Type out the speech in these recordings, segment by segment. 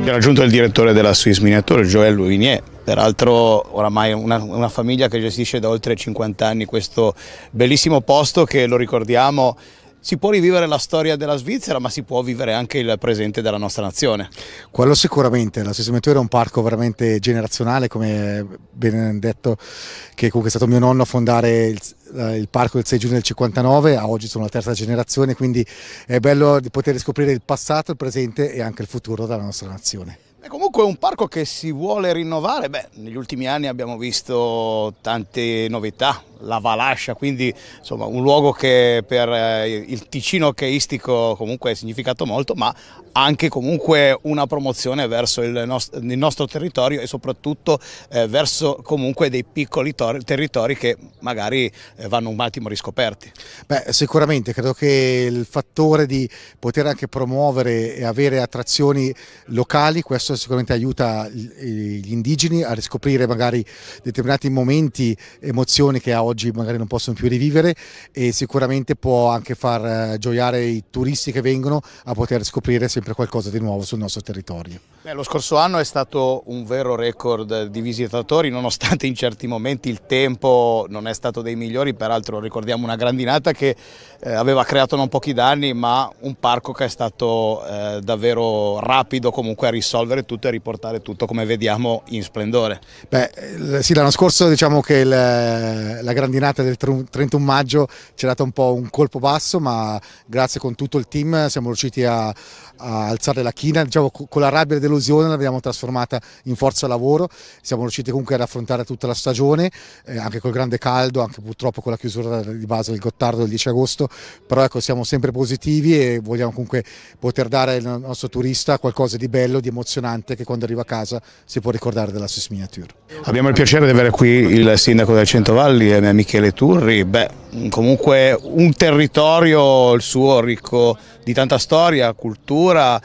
Ci ha raggiunto il direttore della Swiss Miniature, Joël Louvigné, peraltro oramai una famiglia che gestisce da oltre 50 anni questo bellissimo posto che, lo ricordiamo, si può rivivere la storia della Svizzera, ma si può vivere anche il presente della nostra nazione. Quello sicuramente, la Swiss Miniature è un parco veramente generazionale, come ben detto, che comunque è stato mio nonno a fondare il parco del 6 giugno del 59, a oggi sono la terza generazione, quindi è bello di poter scoprire il passato, il presente e anche il futuro della nostra nazione. Comunque è un parco che si vuole rinnovare. Negli ultimi anni abbiamo visto tante novità, la Valascia, quindi insomma un luogo che per il Ticino hockeyistico comunque ha significato molto, ma anche comunque una promozione verso il nostro territorio e soprattutto verso comunque dei piccoli territori che magari vanno un attimo riscoperti. Sicuramente credo che il fattore di poter anche promuovere e avere attrazioni locali, questo sicuramente aiuta gli indigeni a riscoprire magari determinati momenti, emozioni che a oggi magari non possono più rivivere, e sicuramente può anche far gioiare i turisti che vengono a poter scoprire sempre qualcosa di nuovo sul nostro territorio. Lo scorso anno è stato un vero record di visitatori, nonostante in certi momenti il tempo non è stato dei migliori. Peraltro ricordiamo una grandinata che aveva creato non pochi danni, ma un parco che è stato davvero rapido comunque a risolvere tutto e riportare tutto, come vediamo, in splendore. Sì, l'anno scorso diciamo che la grandinata del 31 maggio ci ha dato un po' un colpo basso, ma grazie con tutto il team siamo riusciti a alzare la china, diciamo, con la rabbia e delusione l'abbiamo trasformata in forza lavoro. Siamo riusciti comunque ad affrontare tutta la stagione, anche col grande caldo, anche purtroppo con la chiusura di base del Gottardo del 10 agosto, però ecco, siamo sempre positivi e vogliamo comunque poter dare al nostro turista qualcosa di bello, di emozionante, che quando arriva a casa si può ricordare della Swiss Miniature. Abbiamo il piacere di avere qui il sindaco del Centovalli, Michele Turri. Comunque un territorio, il suo, ricco di tanta storia, cultura,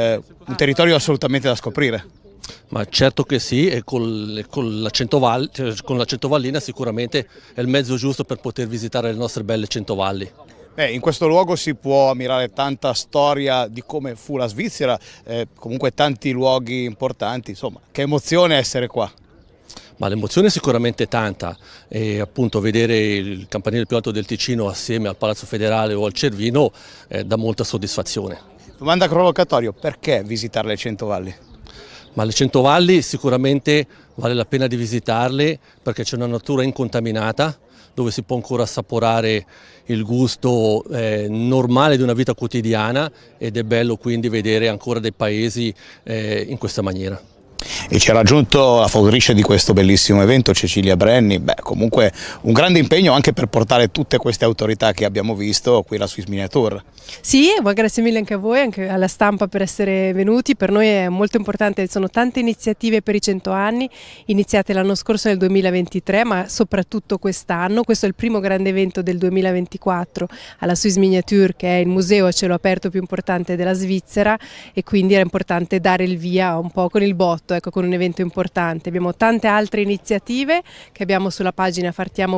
un territorio assolutamente da scoprire. Ma certo che sì, e con la Centovallina sicuramente è il mezzo giusto per poter visitare le nostre belle Centovalli. In questo luogo si può ammirare tanta storia di come fu la Svizzera, comunque tanti luoghi importanti, insomma, che emozione essere qua. Ma l'emozione è sicuramente tanta, e appunto vedere il campanile più alto del Ticino assieme al Palazzo Federale o al Cervino dà molta soddisfazione. Domanda provocatoria: perché visitare le Centovalli? Ma le Centovalli sicuramente vale la pena di visitarle perché c'è una natura incontaminata, dove si può ancora assaporare il gusto normale di una vita quotidiana, ed è bello quindi vedere ancora dei paesi in questa maniera. E ci ha raggiunto la fautrice di questo bellissimo evento, Cecilia Brenni. Comunque un grande impegno anche per portare tutte queste autorità che abbiamo visto qui alla Swiss Miniature. Sì, grazie mille anche a voi, anche alla stampa per essere venuti. Per noi è molto importante, sono tante iniziative per i 100 anni, iniziate l'anno scorso nel 2023, ma soprattutto quest'anno. Questo è il primo grande evento del 2024 alla Swiss Miniature, che è il museo a cielo aperto più importante della Svizzera, e quindi era importante dare il via un po' con il botto, ecco, con un evento importante. Abbiamo tante altre iniziative che abbiamo sulla pagina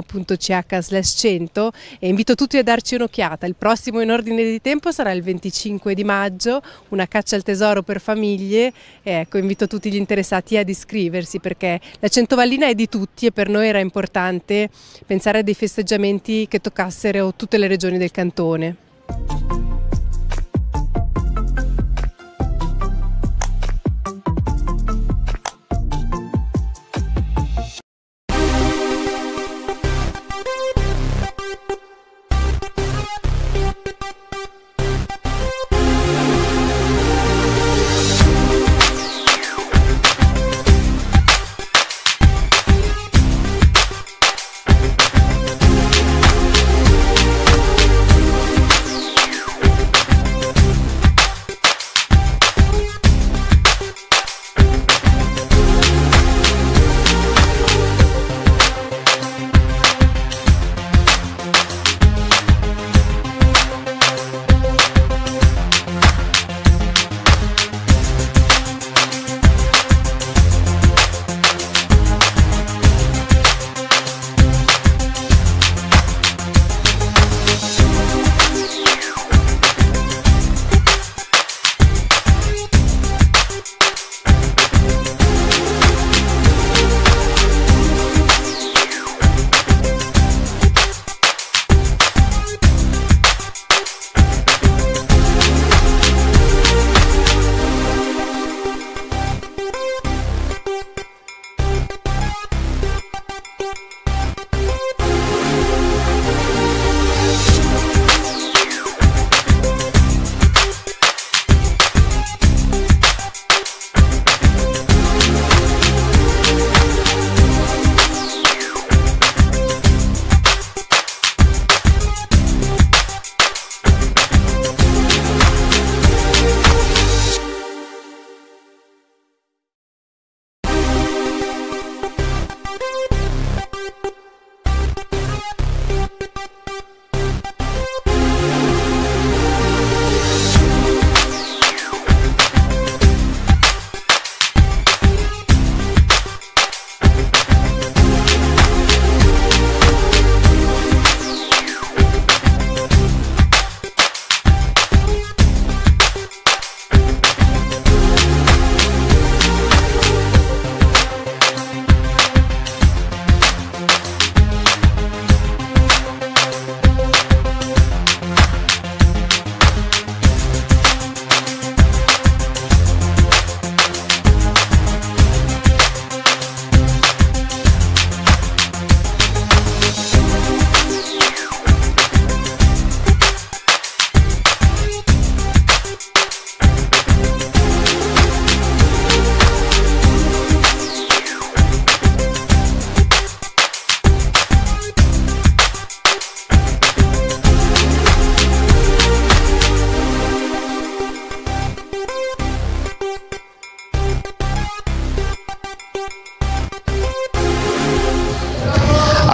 fartiamo.ch/100 e invito tutti a darci un'occhiata. Il prossimo in ordine di tempo sarà il 25 di maggio, una caccia al tesoro per famiglie, e ecco, invito tutti gli interessati ad iscriversi, perché la Centovallina è di tutti e per noi era importante pensare a dei festeggiamenti che toccassero tutte le regioni del cantone.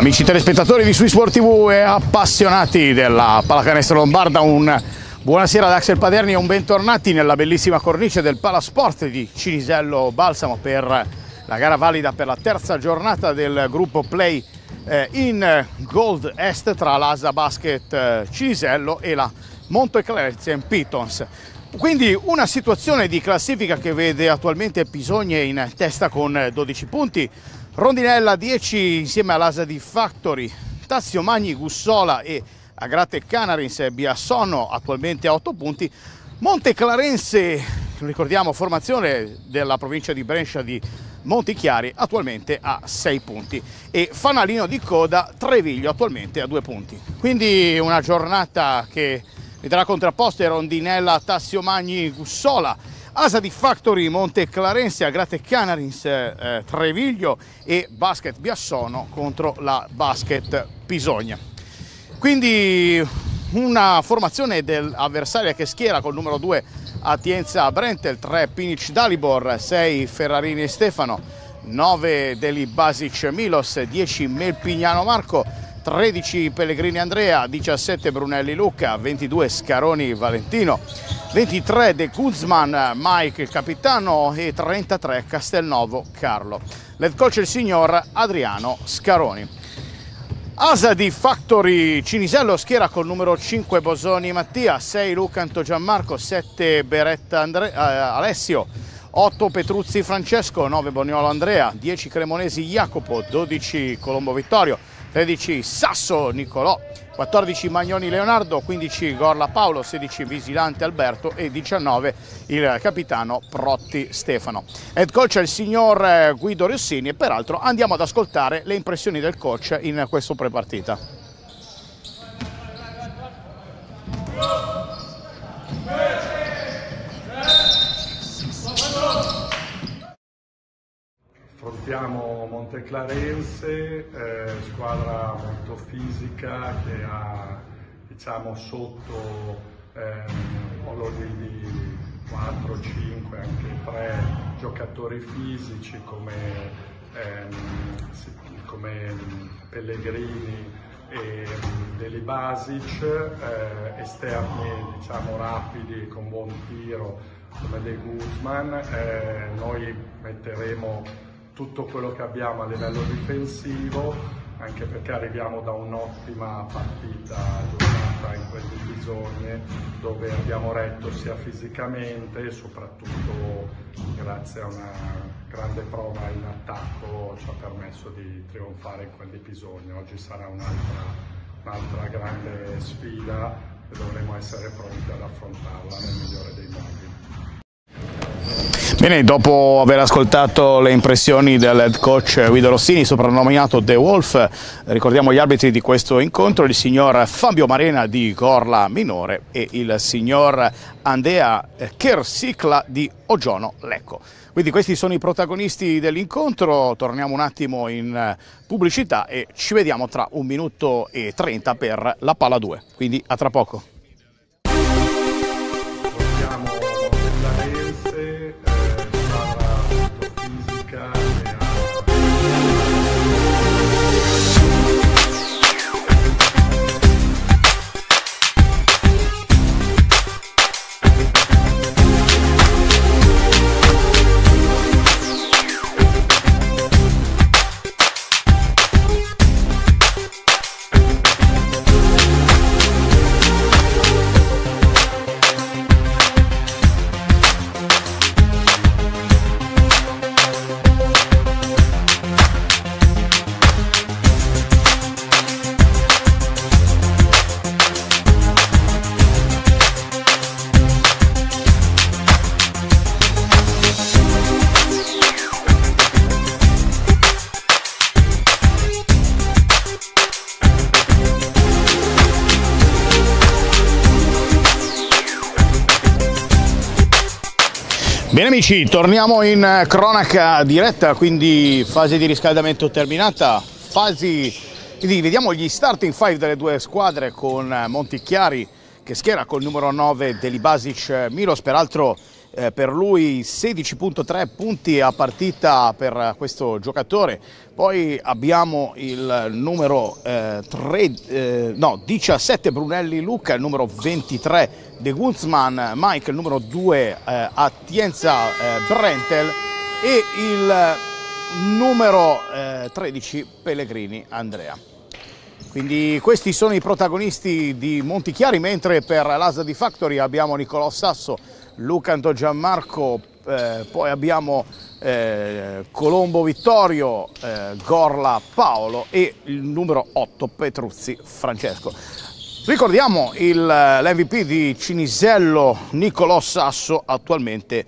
Amici telespettatori di Sui Sport TV e appassionati della pallacanestro lombarda, un buonasera da Axel Paderni e un bentornati nella bellissima cornice del Palasport di Cinisello Balsamo per la gara valida per la terza giornata del gruppo Play in Gold Est tra l'Asa Basket Cinisello e la Monte Clarence Pitons. Quindi una situazione di classifica che vede attualmente Pisogne in testa con 12 punti, Rondinella 10 insieme all'Asa di Factory, Tazio Magni, Gussola e Agrate Canaris Biassono attualmente a 8 punti, Monte Clarence, ricordiamo formazione della provincia di Brescia di Montichiari, attualmente a 6 punti e fanalino di coda Treviglio attualmente a 2 punti. Quindi una giornata che vedrà contrapposte Rondinella, Tassio Magni, Gussola, Asa di Factory, Monte Clarence, Agrate Canaris, Treviglio e Basket Biassono contro la Basket Pisogna. Quindi una formazione dell'avversaria che schiera col numero 2 Atienza Brentel, 3 Pinic Dalibor, 6 Ferrarini Stefano, 9 Deli Basic Milos, 10 Melpignano Marco, 13 Pellegrini Andrea, 17 Brunelli Luca, 22 Scaroni Valentino, 23 De Guzman Mike il capitano e 33 Castelnovo Carlo. L'head coach è il signor Adriano Scaroni. Asa di Factory Cinisello schiera col numero 5 Bosoni Mattia, 6 Lucanto Gianmarco, 7 Beretta Alessio, 8 Petruzzi Francesco, 9 Boniolo Andrea, 10 Cremonesi Jacopo, 12 Colombo Vittorio, 13 Sasso Nicolò, 14 Magnoni Leonardo, 15 Gorla Paolo, 16 Visilante Alberto e 19 il capitano Protti Stefano. Head coach è il signor Guido Rossini e peraltro andiamo ad ascoltare le impressioni del coach in questo prepartita. Affrontiamo Monte Clarence, squadra molto fisica che ha, diciamo, sotto di 4, 5, anche 3 giocatori fisici come Pellegrini e Deli Basic, esterni, diciamo, rapidi con buon tiro come De Guzman. Noi metteremo tutto quello che abbiamo a livello difensivo, anche perché arriviamo da un'ottima partita giocata in quel di Pisogne, dove abbiamo retto sia fisicamente e soprattutto grazie a una grande prova in attacco ci ha permesso di trionfare in quel di Pisogne. Oggi sarà un'altra grande sfida e dovremo essere pronti ad affrontarla nel migliore dei modi. Bene, dopo aver ascoltato le impressioni del head coach Guido Rossini, soprannominato The Wolf, ricordiamo gli arbitri di questo incontro, il signor Fabio Marena di Gorla Minore e il signor Andrea Kersicla di Ogiono Lecco. Quindi questi sono i protagonisti dell'incontro, torniamo un attimo in pubblicità e ci vediamo tra 1 minuto e 30 per la palla 2, quindi a tra poco. Bene amici, torniamo in cronaca diretta, quindi fase di riscaldamento terminata, quindi vediamo gli starting five delle due squadre con Montichiari che schiera col numero 9 Deli Basic Milos, peraltro per lui 16,3 punti a partita per questo giocatore. Poi abbiamo il numero 17 Brunelli Luca, il numero 23 De Guzman Mike, il numero 2 Atienza Brentel e il numero 13 Pellegrini Andrea. Quindi questi sono i protagonisti di Montichiari, mentre per l'Asa di Factory abbiamo Nicolò Sasso, Lucanto Gianmarco, poi abbiamo Colombo Vittorio, Gorla Paolo e il numero 8 Petruzzi Francesco. Ricordiamo l'MVP di Cinisello Nicolò Sasso, attualmente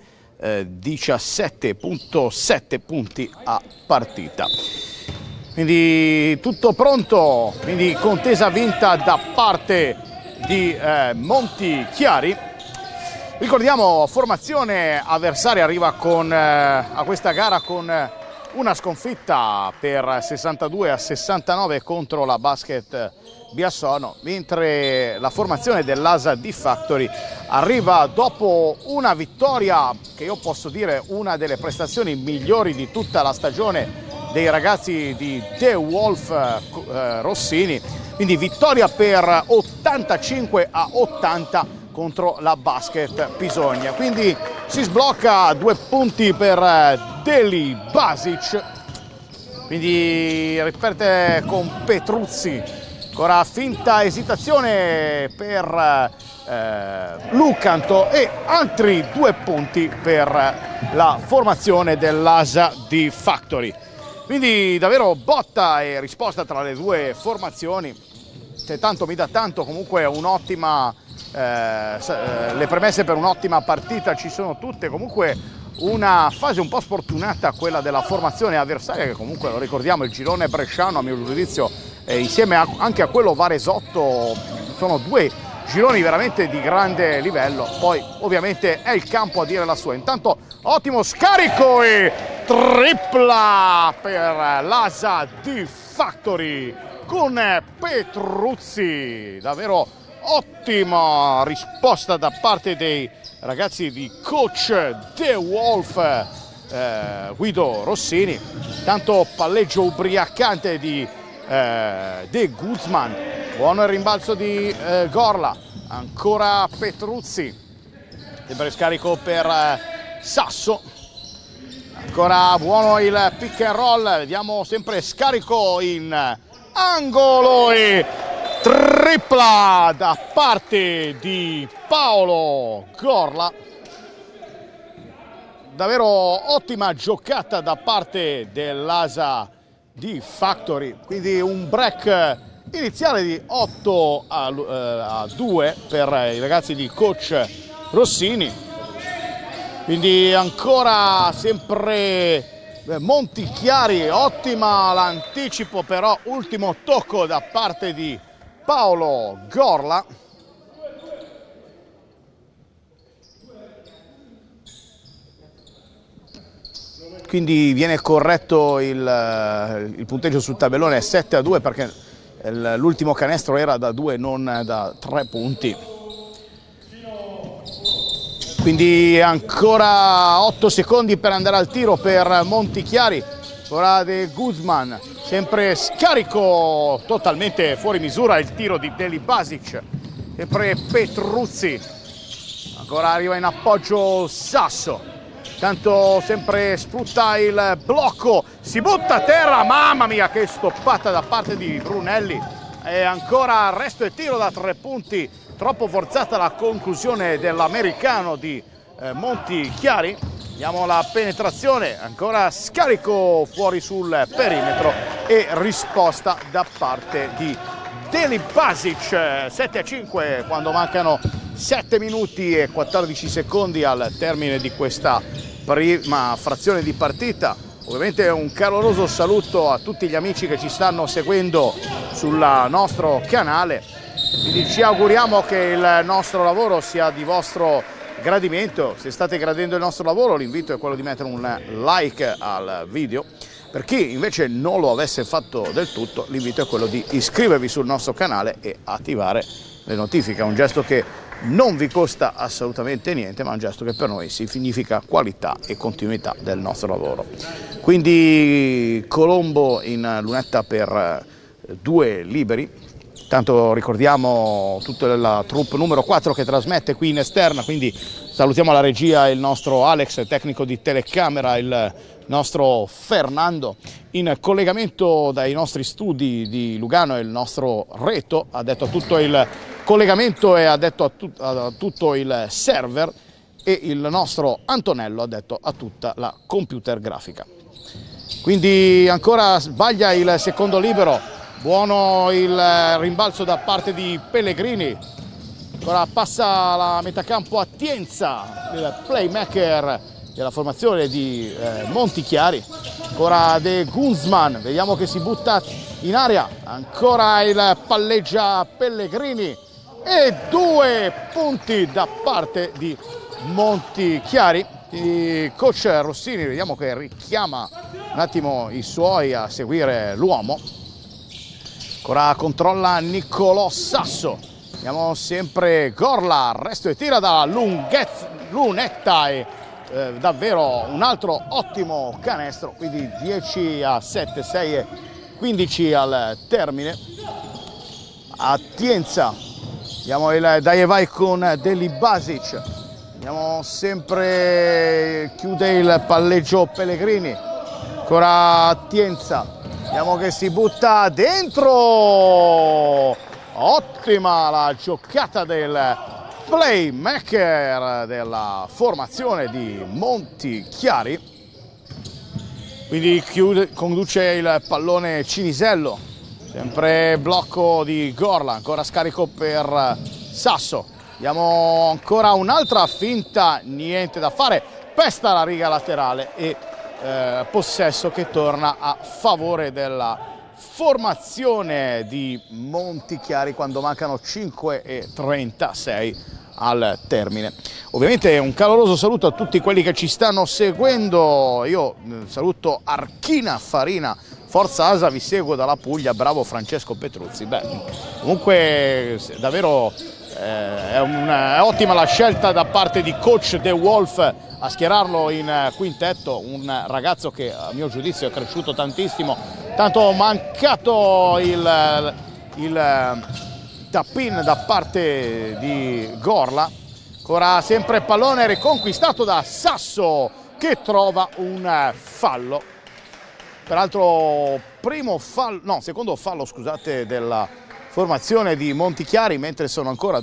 17,7 punti a partita. Quindi tutto pronto, quindi contesa vinta da parte di Montichiari. Ricordiamo, formazione avversaria arriva a questa gara con una sconfitta per 62-69 contro la Basket Biassono, mentre la formazione dell'Asa di Factory arriva dopo una vittoria che io posso dire una delle prestazioni migliori di tutta la stagione dei ragazzi di The Wolf Rossini, quindi vittoria per 85-80 contro la Basket Pisogna. Quindi si sblocca 2 punti per Deli Basic, quindi ripete con Petruzzi, ancora finta esitazione per Lucanto e altri 2 punti per la formazione dell'Asa di Factory. Quindi davvero botta e risposta tra le due formazioni, se tanto mi dà tanto, comunque un'ottima, le premesse per un'ottima partita ci sono tutte. Comunque una fase un po' sfortunata quella della formazione avversaria, che comunque lo ricordiamo, il girone bresciano a mio giudizio insieme anche a quello varesotto sono due gironi veramente di grande livello. Poi ovviamente è il campo a dire la sua. Intanto ottimo scarico e tripla per l'Asa di Factory con Petruzzi. Davvero ottima risposta da parte dei ragazzi di coach The Wolf Guido Rossini. Tanto palleggio ubriacante di De Guzman, buono il rimbalzo di Gorla, ancora Petruzzi, sempre scarico per Sasso, ancora buono il pick and roll, vediamo sempre scarico in angolo e tripla da parte di Paolo Gorla. Davvero ottima giocata da parte dell'Asa di Factory, quindi un break iniziale di 8-2 per i ragazzi di coach Rossini. Quindi ancora sempre Montichiari, ottima l'anticipo, però ultimo tocco da parte di Paolo Gorla. Quindi viene corretto il punteggio sul tabellone, è 7-2 perché l'ultimo canestro era da 2, non da 3 punti. Quindi ancora 8 secondi per andare al tiro per Montichiari. Ora De Guzman, sempre scarico totalmente fuori misura il tiro di Deli Basic. Sempre Petruzzi, ancora arriva in appoggio Sasso. Tanto sempre sfrutta il blocco, si butta a terra, mamma mia che stoppata da parte di Brunelli. E ancora resto e tiro da 3 punti, troppo forzata la conclusione dell'americano di Montichiari. Vediamo la penetrazione, ancora scarico fuori sul perimetro e risposta da parte di Deli Basic. 7-5 quando mancano 7 minuti e 14 secondi al termine di questa prima frazione di partita. Ovviamente un caloroso saluto a tutti gli amici che ci stanno seguendo sul nostro canale. Quindi ci auguriamo che il nostro lavoro sia di vostro gradimento. Se state gradendo il nostro lavoro, l'invito è quello di mettere un like al video. Per chi invece non lo avesse fatto del tutto, l'invito è quello di iscrivervi sul nostro canale e attivare le notifiche. Un gesto che non vi costa assolutamente niente, ma è un gesto che per noi significa qualità e continuità del nostro lavoro. Quindi Colombo in lunetta per 2 liberi. Tanto ricordiamo tutta la troupe numero 4 che trasmette qui in esterna, quindi salutiamo la regia, il nostro Alex, tecnico di telecamera, il nostro Fernando, in collegamento dai nostri studi di Lugano, il nostro Reto, ha detto tutto il collegamento e ha detto a tutto il server, e il nostro Antonello ha detto a tutta la computer grafica. Quindi ancora sbaglia il secondo libero, buono il rimbalzo da parte di Pellegrini, ancora passa la metacampo a Tienza, il playmaker della formazione di Montichiari, ancora De Guzman, vediamo che si butta in aria, ancora il palleggia Pellegrini e 2 punti da parte di Montichiari. Il coach Rossini vediamo che richiama un attimo i suoi a seguire l'uomo, ancora controlla Niccolò Sasso, vediamo sempre Gorla, arresto e tira da lunetta e davvero un altro ottimo canestro, quindi 10-7, 6-15 al termine. A Tienza vediamo il dai e vai con Deli Basic, vediamo sempre chiude il palleggio Pellegrini, ancora a Tienza, vediamo che si butta dentro, ottima la giocata del playmaker della formazione di Montichiari, quindi conduce il pallone Cinisello, sempre blocco di Gorla, ancora scarico per Sasso, vediamo ancora un'altra finta, niente da fare, pesta la riga laterale e possesso che torna a favore della formazione di Montichiari quando mancano 5:36 al termine. Ovviamente un caloroso saluto a tutti quelli che ci stanno seguendo, io saluto Archina Farina, Forza Asa, vi seguo dalla Puglia, bravo Francesco Petruzzi. Beh, comunque davvero è ottima la scelta da parte di coach De Wolf a schierarlo in quintetto, un ragazzo che a mio giudizio è cresciuto tantissimo, tanto mancato il tap-in da parte di Gorla, ancora sempre pallone riconquistato da Sasso che trova un fallo, peraltro secondo fallo scusate della formazione di Montichiari, mentre sono ancora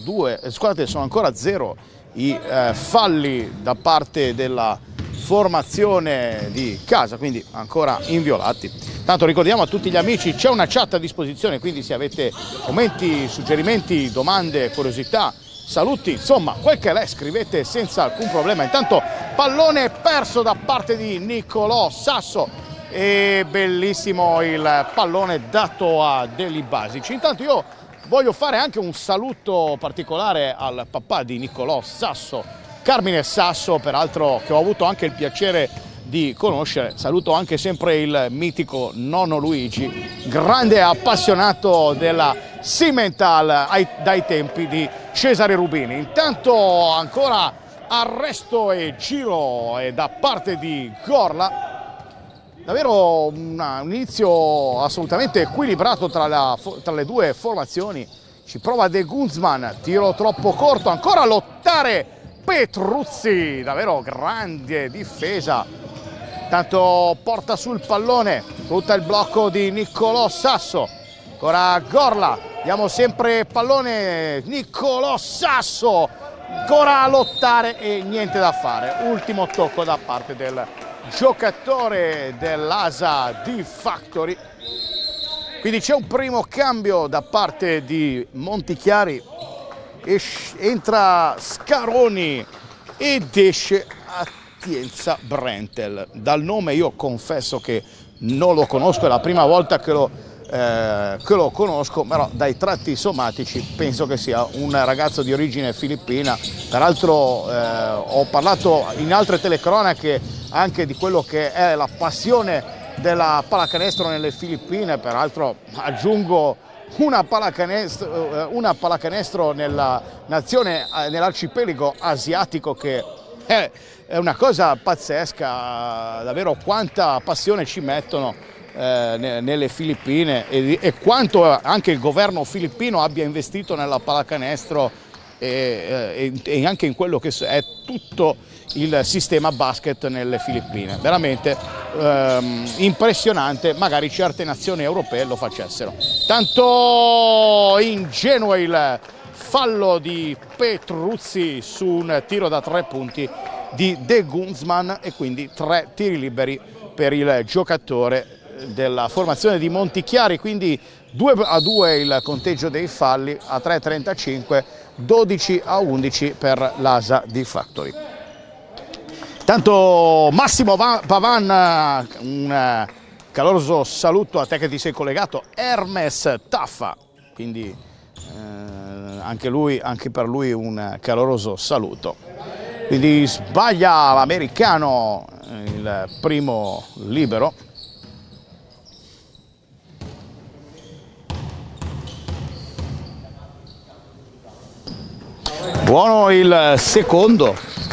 0 i falli da parte della formazione di casa, quindi ancora inviolati. Tanto ricordiamo a tutti gli amici, c'è una chat a disposizione, quindi se avete commenti, suggerimenti, domande, curiosità, saluti, insomma quel che l'è, scrivete senza alcun problema. Intanto pallone perso da parte di Niccolò Sasso e bellissimo il pallone dato a Deli Basic. Intanto io voglio fare anche un saluto particolare al papà di Niccolò Sasso, Carmine Sasso, peraltro che ho avuto anche il piacere di conoscere. Saluto anche sempre il mitico nonno Luigi, grande appassionato della Simmental dai tempi di Cesare Rubini. Intanto ancora arresto e giro da parte di Gorla. Davvero un inizio assolutamente equilibrato tra le due formazioni. Ci prova De Guzman, tiro troppo corto, ancora a lottare Petruzzi, davvero grande difesa. Tanto porta sul pallone, sfrutta il blocco di Niccolò Sasso, ancora Gorla, diamo sempre pallone, Niccolò Sasso, ancora a lottare e niente da fare. Ultimo tocco da parte del giocatore dell'Asa di Factory. Quindi c'è un primo cambio da parte di Montichiari, entra Scaroni ed esce Tienza Brentel. Dal nome io confesso che non lo conosco, è la prima volta che lo conosco, però dai tratti somatici penso che sia un ragazzo di origine filippina. Peraltro ho parlato in altre telecronache anche di quello che è la passione della pallacanestro nelle Filippine, peraltro aggiungo una pallacanestro nella nazione, nell'arcipelago asiatico, che è una cosa pazzesca, davvero quanta passione ci mettono nelle Filippine e quanto anche il governo filippino abbia investito nella pallacanestro e anche in quello che è tutto il sistema basket nelle Filippine. Veramente impressionante, magari certe nazioni europee lo facessero. Tanto ingenuo il fallo di Petruzzi su un tiro da 3 punti di De Guzman e quindi 3 tiri liberi per il giocatore della formazione di Montichiari, quindi 2-2 il conteggio dei falli, a 3:35, 12-11 per l'ASA di Factory. Tanto Massimo Pavan, un caloroso saluto a te che ti sei collegato, Hermes Taffa, quindi anche per lui un caloroso saluto. Quindi sbaglia l'americano, il primo libero. Buono il secondo.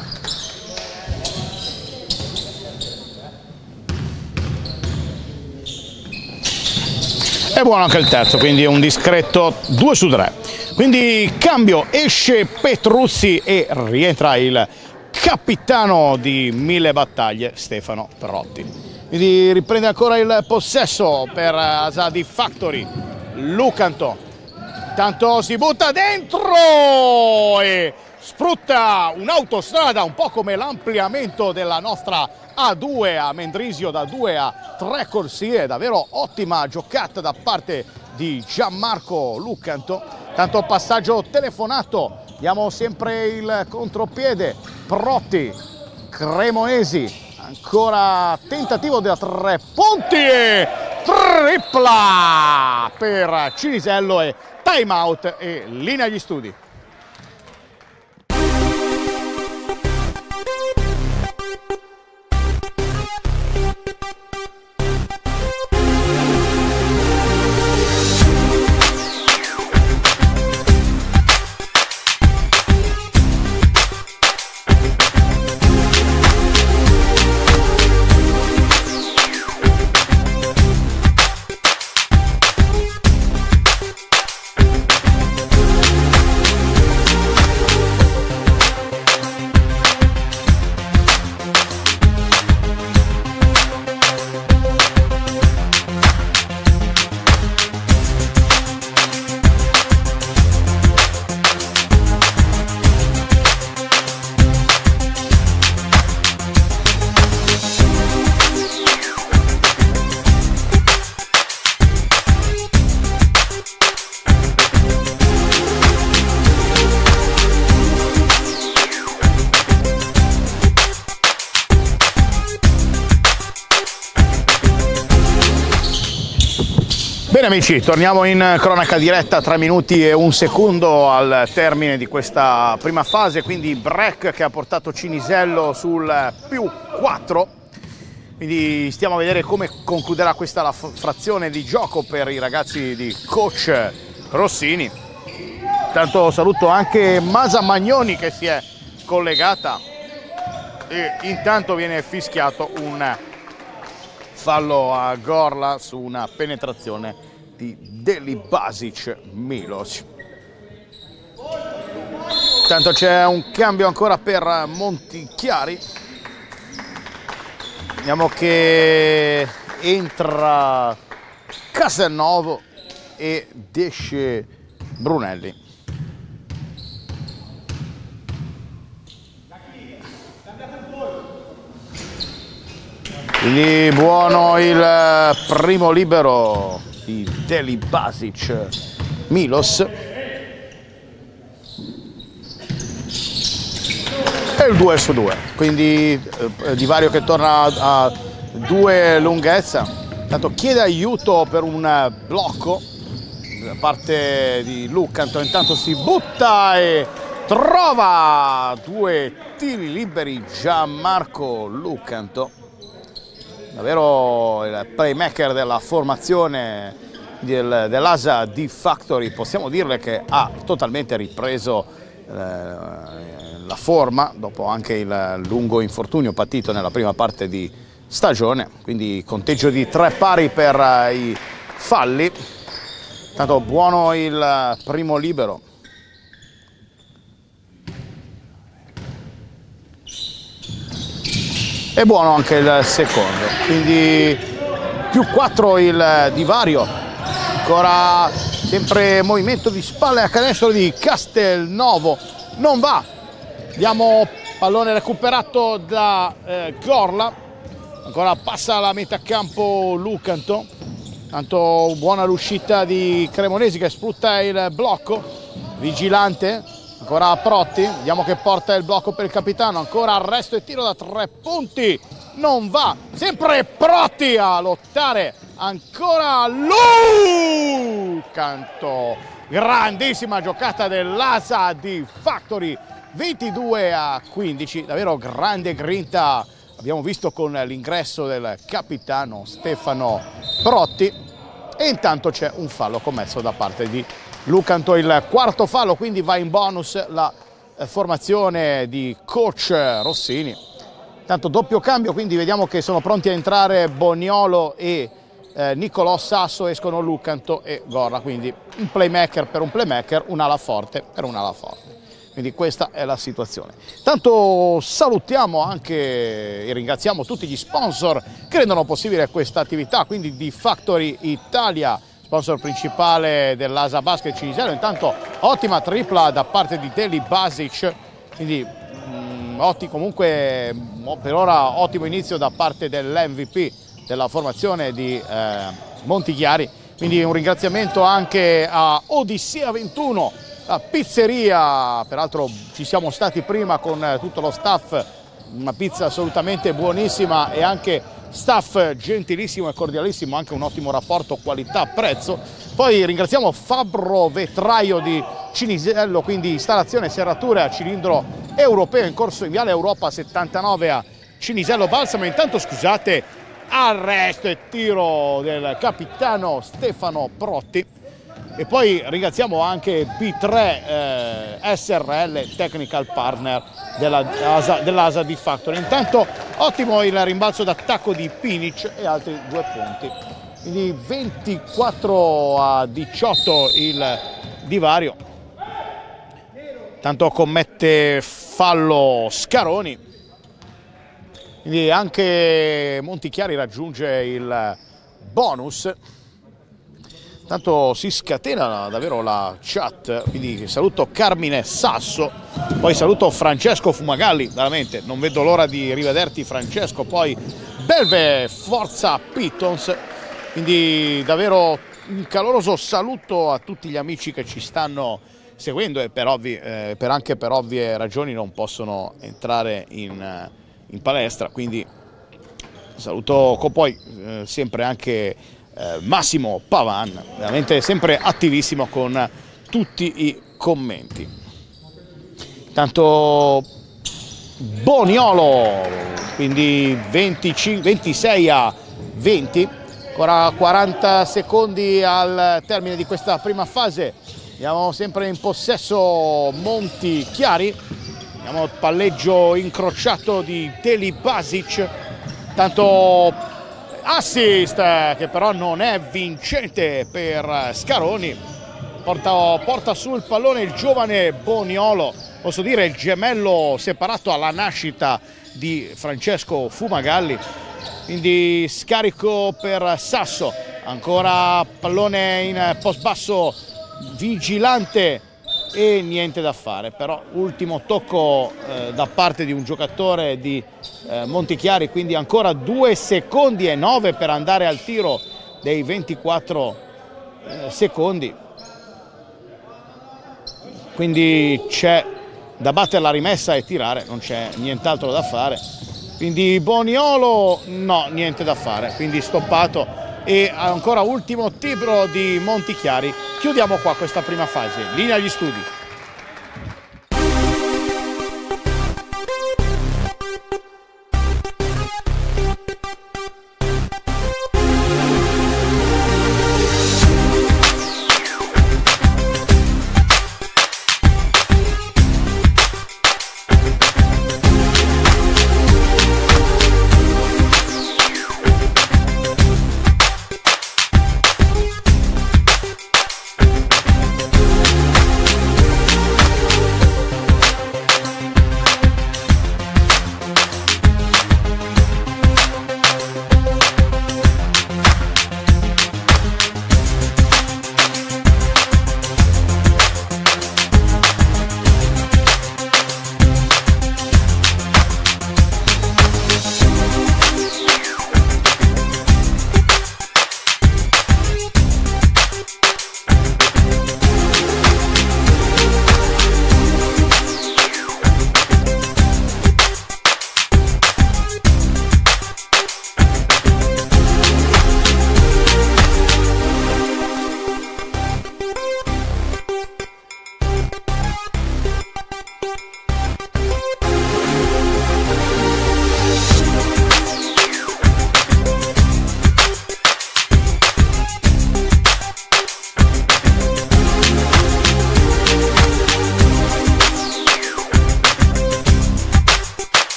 E buono anche il terzo, quindi un discreto 2 su 3. Quindi cambio, esce Petruzzi e rientra il capitano di 1000 battaglie, Stefano Perotti. Quindi riprende ancora il possesso per ASA di Factory. Lucanto. Tanto si butta dentro e sfrutta un'autostrada, un po' come l'ampliamento della nostra A2 a Mendrisio, da 2 a 3 corsie. Davvero ottima giocata da parte di Gianmarco Lucanto. Tanto passaggio telefonato, diamo sempre il contropiede. Protti, Cremonesi, ancora tentativo da 3 punti e tripla per Cinisello e time out e linea agli studi. Bene amici, torniamo in cronaca diretta, 3 minuti e 1 secondo al termine di questa prima fase, quindi break che ha portato Cinisello sul +4, quindi stiamo a vedere come concluderà questa la frazione di gioco per i ragazzi di coach Rossini. Tanto saluto anche Masa Magnoni che si è collegata e intanto viene fischiato un fallo a Gorla su una penetrazione di Delibasic Milos. Tanto c'è un cambio ancora per Montichiari. Vediamo che entra Castelnuovo ed esce Brunelli. Quindi buono il primo libero di Delibasic Milos e il 2 su 2, quindi Divario che torna a 2 lunghezza. Tanto chiede aiuto per un blocco da parte di Lucanto, intanto si butta e trova 2 tiri liberi Gianmarco Lucanto. Davvero il playmaker della formazione dell'ASA D-Factory, possiamo dirle che ha totalmente ripreso la forma dopo anche il lungo infortunio patito nella prima parte di stagione, quindi conteggio di 3 pari per i falli. Tanto buono il primo libero. E buono anche il secondo, quindi +4 il divario. Ancora sempre movimento di spalle a canestro di Castelnovo, non va. Diamo pallone recuperato da Gorla, ancora passa la metà campo Lucanto. Tanto buona l'uscita di Cremonesi che sfrutta il blocco, vigilante, ancora Protti, vediamo che porta il blocco per il capitano, ancora arresto e tiro da 3 punti, non va, sempre Protti a lottare, ancora Lucanto, grandissima giocata dell'ASA D-Factory, 22-15, davvero grande grinta. Abbiamo visto con l'ingresso del capitano Stefano Protti e intanto c'è un fallo commesso da parte di Lucanto, il quarto fallo, quindi va in bonus la formazione di coach Rossini. Tanto doppio cambio, quindi vediamo che sono pronti a entrare Boniolo e Nicolò Sasso, escono Lucanto e Gorla, quindi un playmaker per un playmaker, un'ala forte per un'ala forte. Quindi questa è la situazione. Tanto salutiamo anche e ringraziamo tutti gli sponsor che rendono possibile questa attività, quindi D-Factory Italia, sponsor principale dell'ASA Basket Cinisello. Intanto ottima tripla da parte di Deli Basic, quindi comunque per ora ottimo inizio da parte dell'MVP della formazione di Montichiari. Quindi un ringraziamento anche a Odissea 21, la pizzeria, peraltro ci siamo stati prima con tutto lo staff, una pizza assolutamente buonissima e anche staff gentilissimo e cordialissimo, anche un ottimo rapporto qualità-prezzo. Poi ringraziamo Fabbro Vetraio di Cinisello, quindi installazione e serrature a cilindro europeo in corso in Viale Europa 79 a Cinisello Balsamo. Intanto scusate, arresto e tiro del capitano Stefano Protti. E poi ringraziamo anche B3 SRL Technical Partner dell'ASA D-Factory. Intanto ottimo il rimbalzo d'attacco di Pinic e altri 2 punti. Quindi 24-18 il divario. Tanto commette fallo Scaroni. Quindi anche Montichiari raggiunge il bonus. Tanto si scatena davvero la chat, quindi saluto Carmine Sasso, poi saluto Francesco Fumagalli, veramente non vedo l'ora di rivederti Francesco, poi Belve Forza Pitons, quindi davvero un caloroso saluto a tutti gli amici che ci stanno seguendo e anche per ovvie ragioni non possono entrare in palestra, quindi saluto poi sempre anche Massimo Pavan, veramente sempre attivissimo con tutti i commenti. Tanto Boniolo, quindi 26-20, ancora 40 secondi al termine di questa prima fase. Andiamo sempre in possesso Montichiari, abbiamo il palleggio incrociato di Deli Basic, tanto assist che però non è vincente per Scaroni, porta su il pallone il giovane Boniolo, posso dire il gemello separato alla nascita di Francesco Fumagalli, quindi scarico per Sasso, ancora pallone in post basso vigilante e niente da fare, però ultimo tocco da parte di un giocatore di Montichiari, quindi ancora 2 secondi e 9 per andare al tiro dei 24 secondi, quindi c'è da battere la rimessa e tirare, non c'è nient'altro da fare, quindi Boniolo no, niente da fare, quindi stoppato. E ancora ultimo tiro di Montichiari. Chiudiamo qua questa prima fase. Linea agli studi.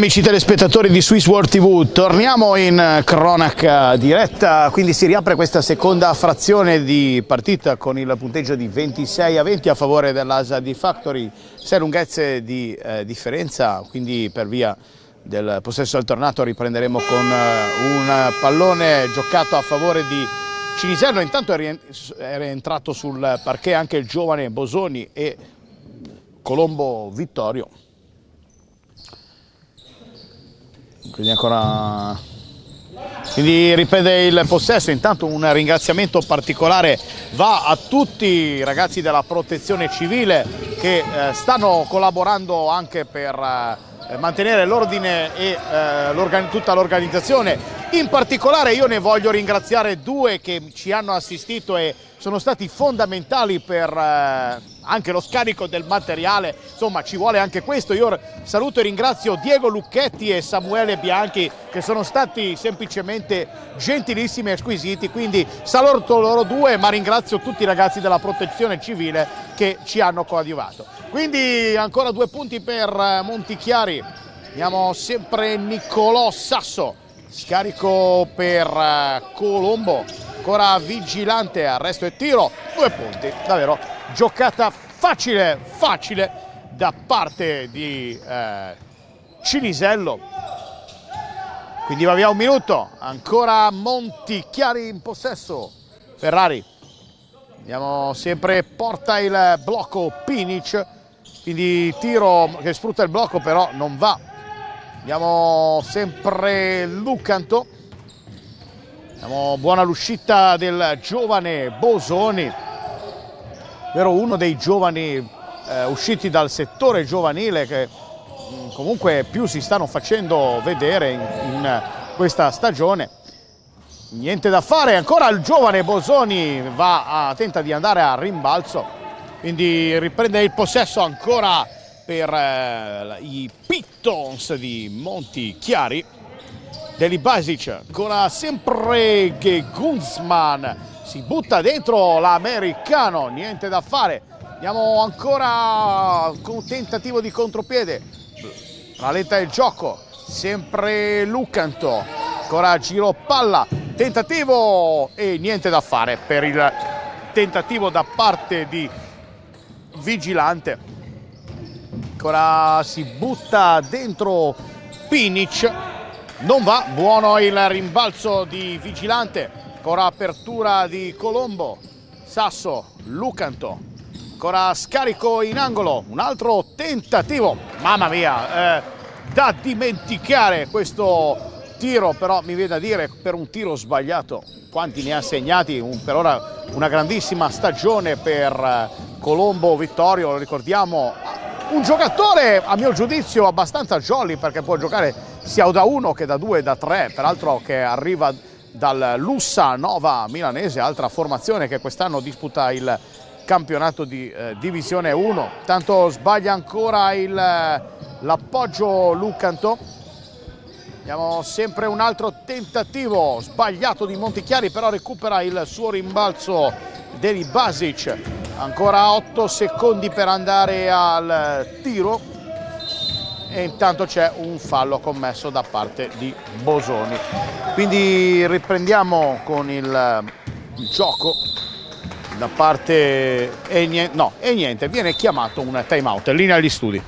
amici telespettatori di Swiss World TV, torniamo in cronaca diretta, quindi si riapre questa seconda frazione di partita con il punteggio di 26-20 a favore dell'Asadi Factory, 6 lunghezze di differenza, quindi per via del possesso alternato riprenderemo con un pallone giocato a favore di Cinisello. Intanto è rientrato sul parquet anche il giovane Bosoni e Colombo Vittorio. Quindi riprende il possesso. Intanto un ringraziamento particolare va a tutti i ragazzi della protezione civile che stanno collaborando anche per mantenere l'ordine e tutta l'organizzazione. In particolare io ne voglio ringraziare due che ci hanno assistito e sono stati fondamentali per anche lo scarico del materiale, insomma ci vuole anche questo. Io saluto e ringrazio Diego Lucchetti e Samuele Bianchi che sono stati semplicemente gentilissimi e squisiti, quindi saluto loro due, ma ringrazio tutti i ragazzi della protezione civile che ci hanno coadiuvato. Quindi ancora 2 punti per Montichiari, abbiamo sempre Niccolò Sasso, scarico per Colombo, ancora Vigilante, arresto e tiro, 2 punti, davvero giocata facile da parte di Cinisello. Quindi va via 1 minuto, ancora Montichiari in possesso, Ferrari, abbiamo sempre porta il blocco Pinic, quindi tiro che sfrutta il blocco però non va. Abbiamo sempre Lucanto, abbiamo buona l'uscita del giovane Bosoni, ovvero uno dei giovani usciti dal settore giovanile che comunque più si stanno facendo vedere in questa stagione. Niente da fare, ancora il giovane Bosoni tenta di andare a rimbalzo, quindi riprende il possesso ancora per i Pittons di Montichiari. Deli Basic, ancora sempre che Guzman si butta dentro l'americano, niente da fare. Andiamo ancora con un tentativo di contropiede, rallenta il gioco, sempre Lucanto, ancora giro palla, tentativo e niente da fare per il tentativo da parte di Vigilante. Ancora si butta dentro Pinic, non va, buono il rimbalzo di Vigilante, ancora apertura di Colombo, Sasso, Lucanto, ancora scarico in angolo, un altro tentativo, mamma mia, da dimenticare questo tiro, però mi viene da dire per un tiro sbagliato, quanti ne ha segnati, per ora una grandissima stagione per Colombo Vittorio, lo ricordiamo, un giocatore a mio giudizio abbastanza jolly perché può giocare sia da 1 che da 2, da 3, peraltro che arriva dal Lussa Nova milanese, altra formazione che quest'anno disputa il campionato di Divisione 1. Tanto sbaglia ancora l'appoggio Lucanto. Abbiamo sempre un altro tentativo sbagliato di Montichiari, però recupera il suo rimbalzo Deli Basic. Ancora 8 secondi per andare al tiro e intanto c'è un fallo commesso da parte di Bosoni. Quindi riprendiamo con il gioco da parte e niente, viene chiamato un time out, linea agli studi.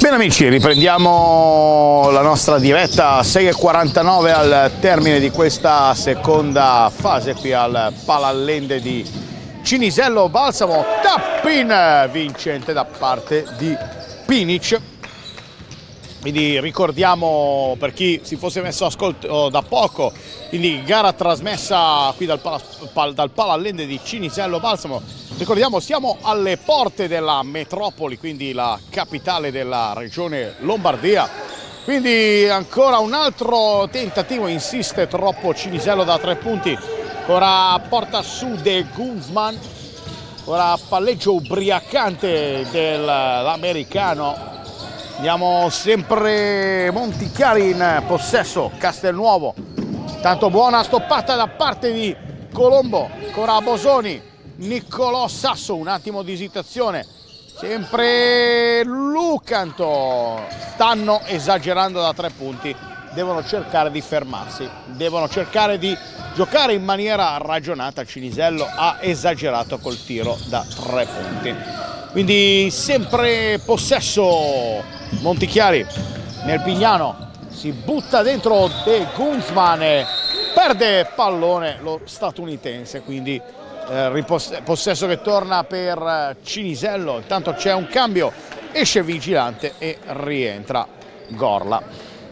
Bene amici, riprendiamo la nostra diretta 6:49 al termine di questa seconda fase qui al Palallende di Cinisello Balsamo. Tap-in vincente da parte di Pinic. Quindi ricordiamo, per chi si fosse messo ascolto da poco, quindi gara trasmessa qui dal Palallende di Cinisello Balsamo. Ricordiamo, siamo alle porte della metropoli, quindi la capitale della regione Lombardia. Quindi ancora un altro tentativo, insiste troppo Cinisello da 3 punti. Ora porta su De Guzman, ora palleggio ubriacante dell'americano. Andiamo sempre Montichiari in possesso, Castelnuovo. Tanto buona stoppata da parte di Colombo, ancora Bosoni. Niccolò Sasso, un attimo di esitazione, sempre Lucanto. Stanno esagerando da 3 punti, devono cercare di fermarsi, devono cercare di giocare in maniera ragionata. Cinisello ha esagerato col tiro da 3 punti, quindi sempre possesso Montichiari. Nel Pignano si butta dentro De Guzman e perde pallone lo statunitense, quindi possesso che torna per Cinisello. Intanto c'è un cambio, esce Vigilante e rientra Gorla.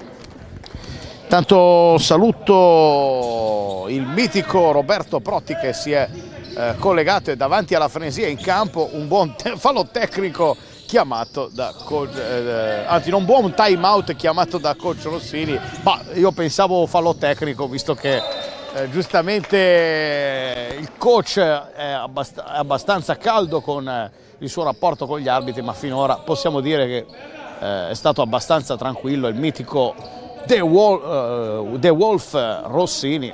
Intanto saluto il mitico Roberto Protti che si è collegato, e davanti alla frenesia in campo un buon fallo tecnico chiamato da coach, anzi non buon time out chiamato da coach Rossini, ma io pensavo fallo tecnico, visto che giustamente il coach è abbastanza caldo con il suo rapporto con gli arbitri, ma finora possiamo dire che è stato abbastanza tranquillo. Il mitico The Wolf Rossini,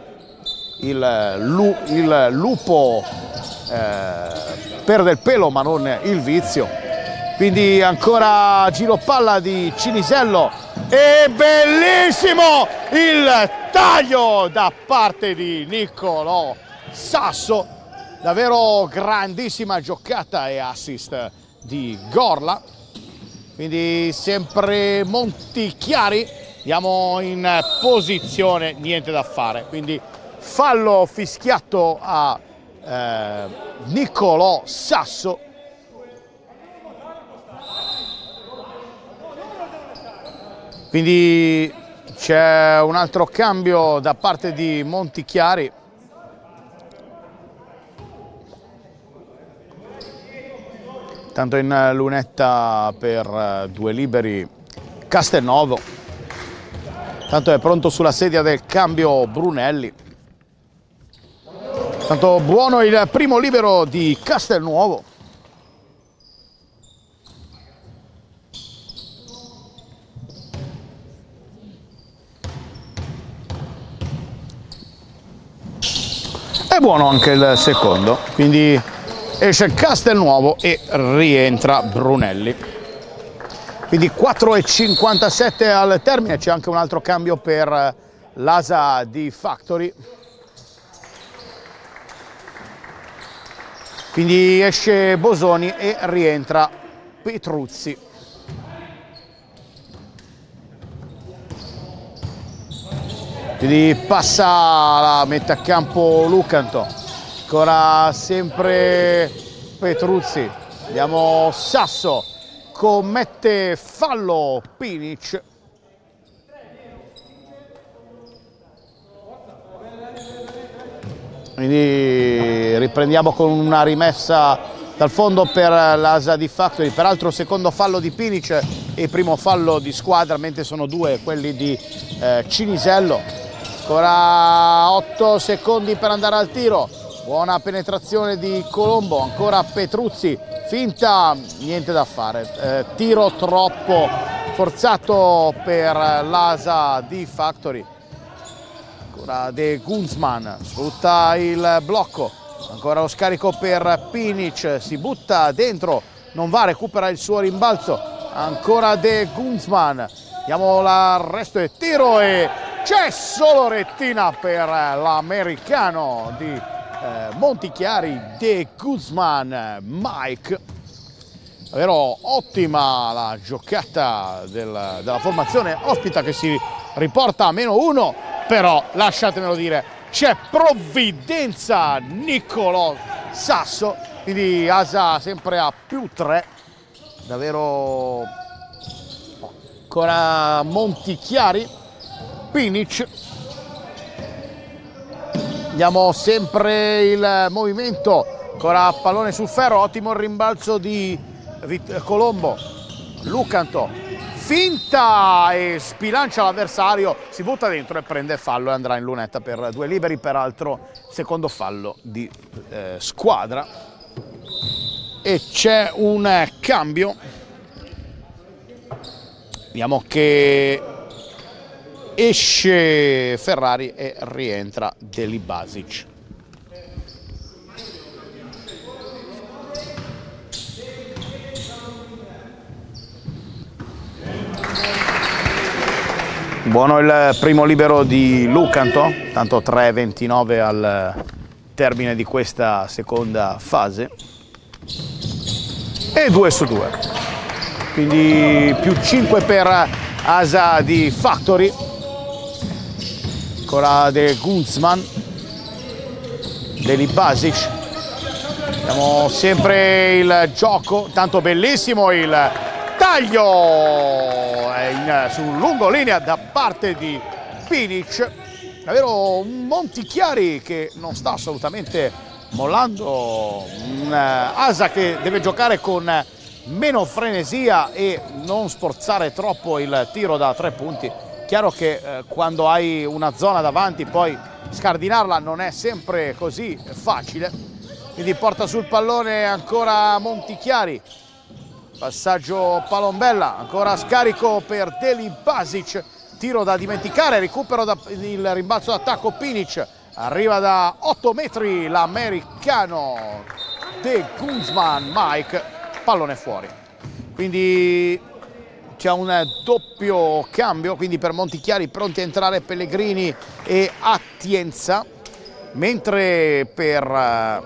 il lupo perde il pelo ma non il vizio. Quindi ancora giro palla di Cinisello e bellissimo il taglio da parte di Niccolò Sasso, davvero grandissima giocata e assist di Gorla. Quindi sempre Montichiari, andiamo in posizione, niente da fare, quindi fallo fischiato a Niccolò Sasso. Quindi c'è un altro cambio da parte di Montichiari. Tanto in lunetta per 2 liberi Castelnuovo. Tanto è pronto sulla sedia del cambio Brunelli. Tanto buono il primo libero di Castelnuovo. È buono anche il secondo, quindi esce Castelnuovo e rientra Brunelli. Quindi 4:57 al termine, c'è anche un altro cambio per l'ASA di Factory. Quindi esce Bosoni e rientra Petruzzi. Quindi passa la metà campo Lucanto, ancora sempre Petruzzi, vediamo Sasso, commette fallo Pinic. Quindi riprendiamo con una rimessa dal fondo per l'ASA di Factory, peraltro secondo fallo di Pinic e primo fallo di squadra, mentre sono 2 quelli di Cinisello. Ancora 8 secondi per andare al tiro, buona penetrazione di Colombo, ancora Petruzzi, finta, niente da fare, tiro troppo forzato per l'ASA di Factory. Ancora De Guzman sfrutta il blocco, ancora lo scarico per Pinic, si butta dentro, non va, recupera il suo rimbalzo, ancora De Guzman, diamo l'arresto e tiro e c'è solo rettina per l'americano di Montichiari, De Guzman, Mike. davvero ottima la giocata della formazione ospita che si riporta a -1, però lasciatemelo dire, c'è provvidenza Nicolò Sasso, quindi Asa sempre a +3, davvero ancora Montichiari, Pinic, vediamo sempre il movimento, ancora pallone sul ferro, ottimo il rimbalzo di Colombo, Lucanto, finta e spilancia l'avversario, si butta dentro e prende fallo e andrà in lunetta per 2 liberi, peraltro secondo fallo di squadra. E c'è un cambio, vediamo che esce Ferrari e rientra Deli Basic. Buono il primo libero di Lucanto, tanto 3:29 al termine di questa seconda fase. E 2 su 2, quindi +5 per Asa di Factory, ancora De Guzman, Deli Basic, abbiamo sempre il gioco, tanto bellissimo il taglio sul lungolinea da parte di Pinic, davvero un Montichiari che non sta assolutamente mollando, un Asa che deve giocare con meno frenesia e non sforzare troppo il tiro da 3 punti. Chiaro che quando hai una zona davanti poi scardinarla non è sempre così facile, quindi porta sul pallone ancora Montichiari, passaggio Palombella, ancora scarico per Deli Basic, tiro da dimenticare, recupero il rimbalzo d'attacco Pinic, arriva da 8 metri l'americano De Guzman Mike, pallone fuori. Quindi c'è un doppio cambio, quindi per Montichiari pronti a entrare Pellegrini e Atienza, mentre per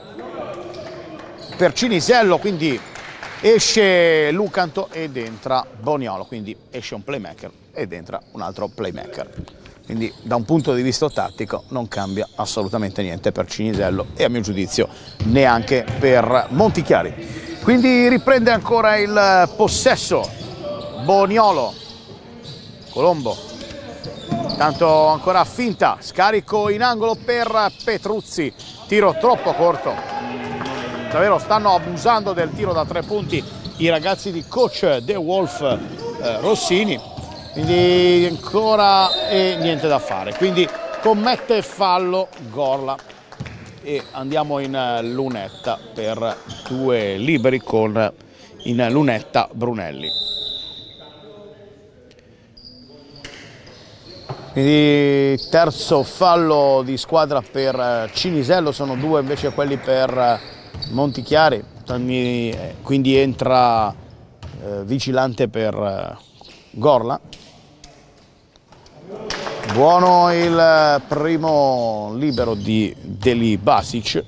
Cinisello quindi esce Lucanto ed entra Boniolo, quindi esce un playmaker ed entra un altro playmaker. Quindi da un punto di vista tattico non cambia assolutamente niente per Cinisello e a mio giudizio neanche per Montichiari. Quindi riprende ancora il possesso Boniolo, Colombo, tanto ancora finta, scarico in angolo per Petruzzi, tiro troppo corto, davvero stanno abusando del tiro da 3 punti i ragazzi di coach De Wolf Rossini, quindi ancora e niente da fare, quindi commette fallo Gorla e andiamo in lunetta per 2 liberi con in lunetta Brunelli. Quindi terzo fallo di squadra per Cinisello, sono 2 invece quelli per Montichiari, quindi entra vigilante per Gorla. Buono il primo libero di Deli Basic.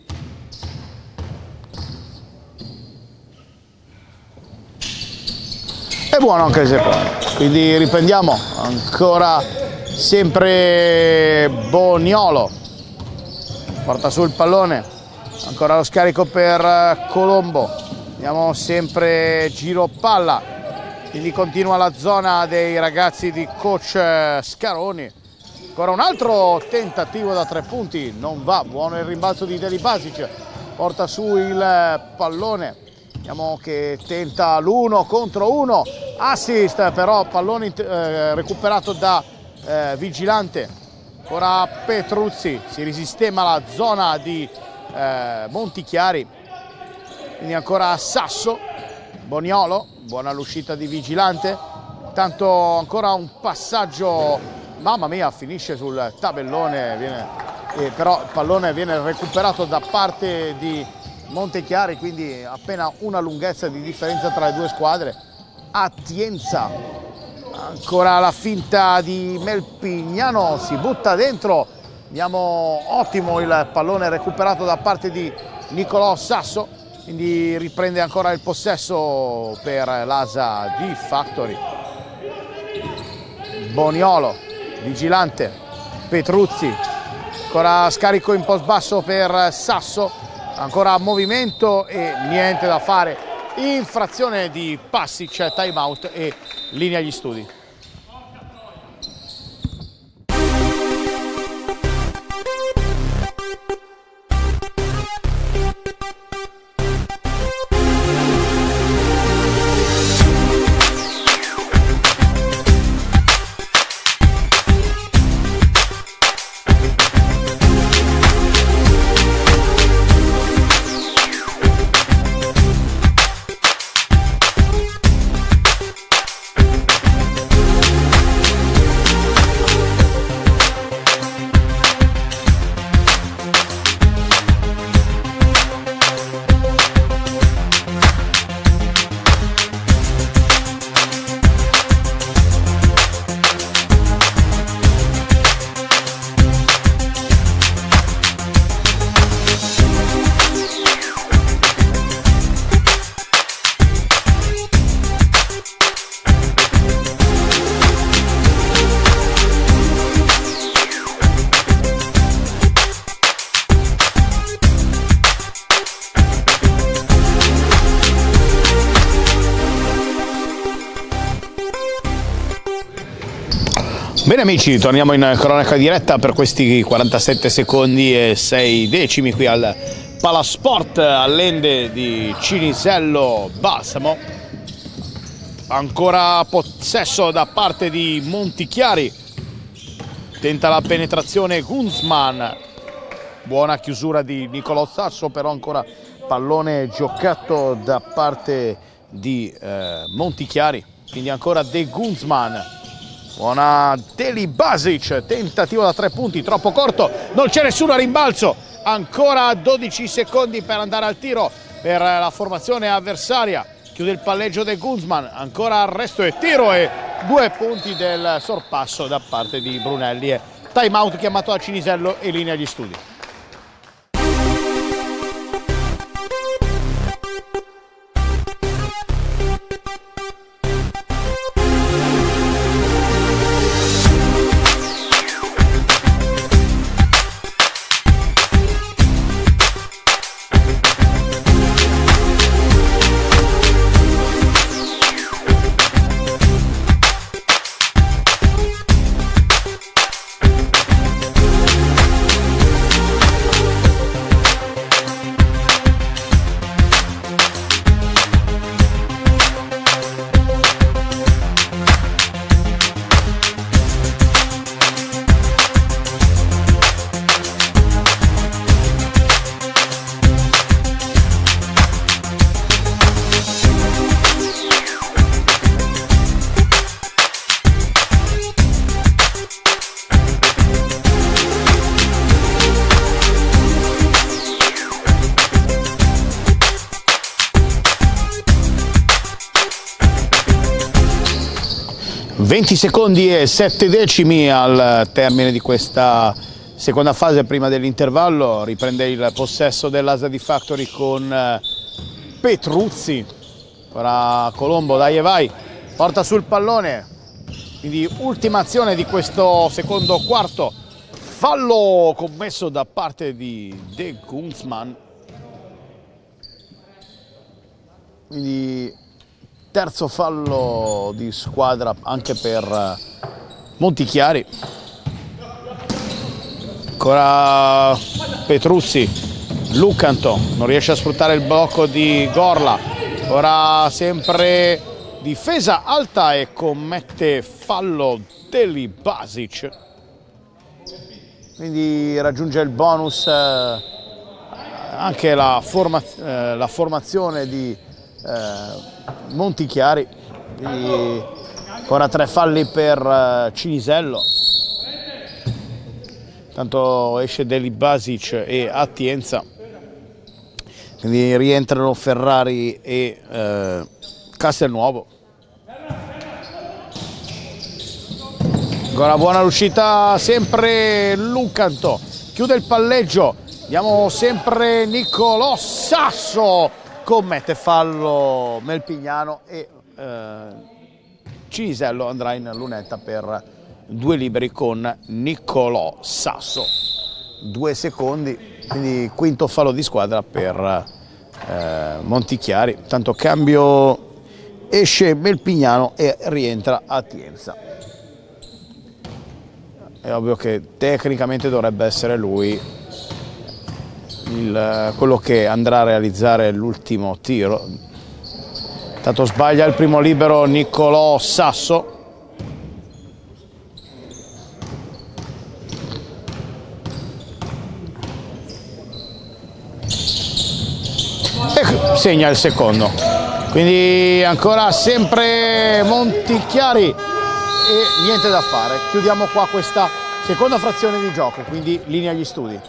E buono anche il secondo. Quindi riprendiamo ancora sempre Boniolo. Porta sul pallone. Ancora lo scarico per Colombo. Vediamo sempre giro palla. Quindi continua la zona dei ragazzi di coach Scaroni. Ancora un altro tentativo da 3 punti, non va, buono il rimbalzo di Deli Basic, porta su il pallone, vediamo che tenta l'1 contro 1, assist però pallone recuperato da Vigilante, ancora Petruzzi, si risistema la zona di Montichiari, quindi ancora Sasso, Boniolo, buona l'uscita di Vigilante, intanto ancora un passaggio, mamma mia, finisce sul tabellone, però il pallone viene recuperato da parte di Montichiari, quindi appena una lunghezza di differenza tra le 2 squadre. Atienza, ancora la finta di Melpignano, si butta dentro, vediamo ottimo il pallone recuperato da parte di Nicolò Sasso, quindi riprende ancora il possesso per l'ASA di Factory. Boniolo, vigilante, Petruzzi, ancora scarico in post basso per Sasso, ancora movimento e niente da fare, infrazione di Passic, time out e linea agli studi. Bene amici, torniamo in cronaca diretta per questi 47 secondi e 6 decimi qui al Palasport all'Ende di Cinisello Balsamo. Ancora possesso da parte di Montichiari, tenta la penetrazione Guzman, buona chiusura di Nicolò Sasso, però ancora pallone giocato da parte di Montichiari, quindi ancora De Guzman. Buona Deli Basic, tentativo da 3 punti, troppo corto, non c'è nessuno a rimbalzo, ancora 12 secondi per andare al tiro per la formazione avversaria, chiude il palleggio De Guzman, ancora arresto e tiro e 2 punti del sorpasso da parte di Brunelli e time out chiamato a Cinisello e linea agli studi. ...20 secondi e 7 decimi al termine di questa seconda fase prima dell'intervallo. Riprende il possesso dell'ASA di Factory con Petruzzi. Ora Colombo, dai e vai, porta sul pallone. Quindi ultima azione di questo secondo quarto. Fallo commesso da parte di De Guzman. Quindi terzo fallo di squadra anche per Montichiari. Ancora Petruzzi, Lucanto non riesce a sfruttare il blocco di Gorla, ora sempre difesa alta e commette fallo Deli Basic, quindi raggiunge il bonus anche la formazione di Montichiari, quindi ancora 3 falli per Cinisello. Tanto esce Deli Basic e Atienza, quindi rientrano Ferrari e Castelnuovo. Ancora buona l'uscita, sempre Lucanto, chiude il palleggio, diamo sempre Nicolò Sasso commette fallo Melpignano e Cinisello andrà in lunetta per 2 liberi con Niccolò Sasso. 2 secondi, quindi quinto fallo di squadra per Montichiari. Tanto cambio, esce Melpignano e rientra Atienza. È ovvio che tecnicamente dovrebbe essere lui quello che andrà a realizzare l'ultimo tiro. Tanto sbaglia il primo libero Niccolò Sasso. E segna il secondo. Quindi ancora sempre Montichiari e niente da fare. Chiudiamo qua questa seconda frazione di gioco, quindi linea agli studi.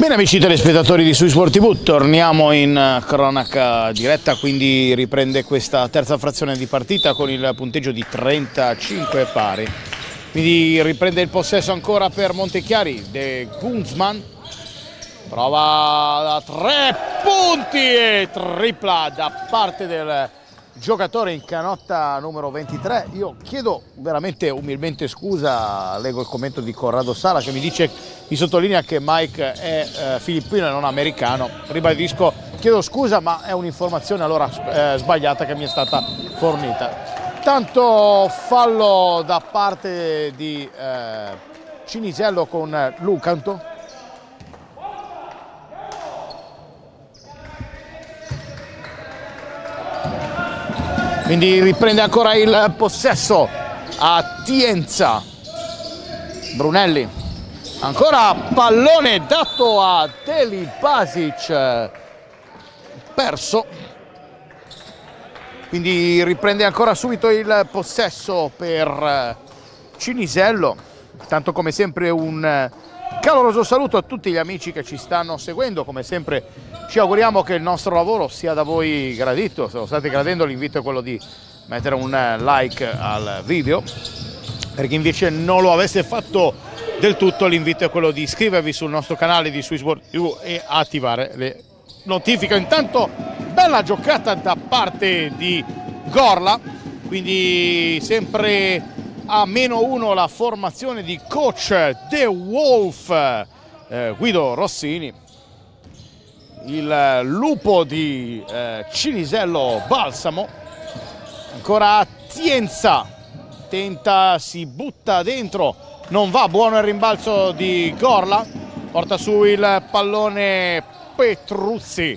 Bene amici telespettatori di Sui Sport TV, torniamo in cronaca diretta, quindi riprende questa terza frazione di partita con il punteggio di 35 pari. Quindi riprende il possesso ancora per Montechiari, De Guzman, prova da 3 punti e tripla da parte del giocatore in canotta numero 23. Io chiedo veramente umilmente scusa, leggo il commento di Corrado Sala che mi sottolinea che Mike è filippino e non americano. Ribadisco, chiedo scusa, ma è un'informazione allora sbagliata che mi è stata fornita. Tanto fallo da parte di Cinisello con Lucanto. Quindi riprende ancora il possesso a Tienza. Brunelli, ancora pallone dato a Deli Basic, perso. Quindi riprende ancora subito il possesso per Cinisello. Tanto come sempre un caloroso saluto a tutti gli amici che ci stanno seguendo. Come sempre ci auguriamo che il nostro lavoro sia da voi gradito. Se lo state gradendo, l'invito è quello di mettere un like al video. Per chi invece non lo avesse fatto del tutto, l'invito è quello di iscrivervi sul nostro canale di Sui Sport TV e attivare le notifiche. Intanto bella giocata da parte di Gorla, quindi sempre a -1 la formazione di coach The Wolf Guido Rossini. Il lupo di Cinisello Balsamo, ancora Tienza, tenta, si butta dentro, non va, buono il rimbalzo di Gorla, porta su il pallone Petruzzi,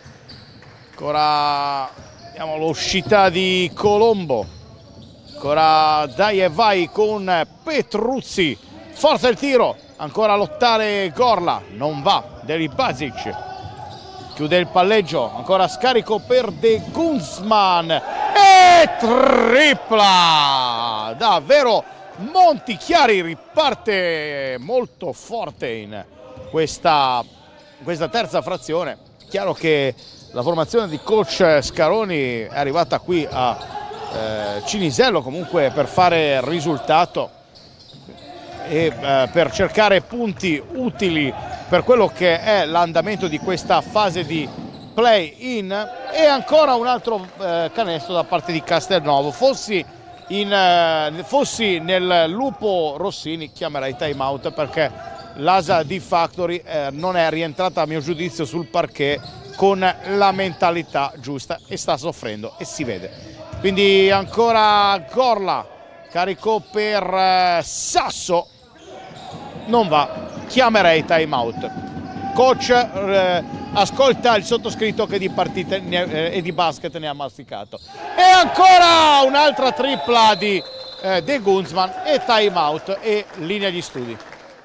ancora vediamo l'uscita di Colombo, ancora dai e vai con Petruzzi, forza il tiro, ancora a lottare Gorla, non va, Deli Basic chiude il palleggio, ancora scarico per De Guzman e tripla, davvero Montechiari riparte molto forte in questa terza frazione. Chiaro che la formazione di coach Scaroni è arrivata qui a Cinisello comunque per fare risultato e per cercare punti utili per quello che è l'andamento di questa fase di play-in. E ancora un altro canestro da parte di Castelnuovo. Fossi nel lupo Rossini chiamerei time out, perché l'Asa di Factory non è rientrata a mio giudizio sul parquet con la mentalità giusta e sta soffrendo e si vede. Quindi ancora Gorla, carico per Sasso, non va, chiamerei time out. Coach ascolta il sottoscritto che di partite e di basket ne ha masticato. E ancora un'altra tripla di De Guzman e time out e linea di studi.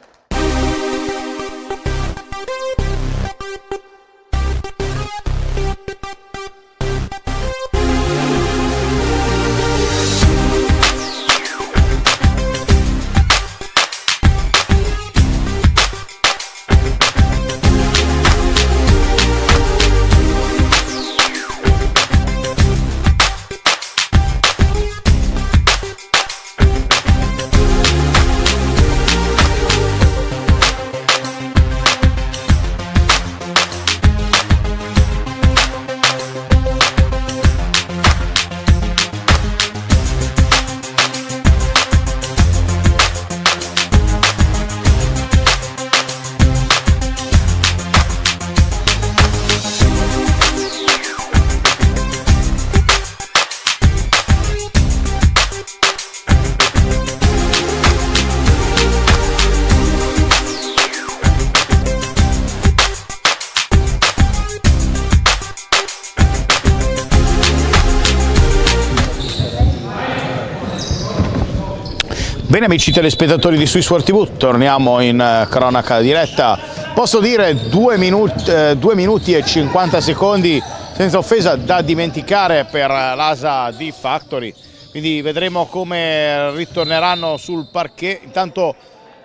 Bene amici telespettatori di Sui Sport TV, torniamo in cronaca diretta. Posso dire 2 minuti e 50 secondi senza offesa da dimenticare per l'Asa di Factory, quindi vedremo come ritorneranno sul parquet. Intanto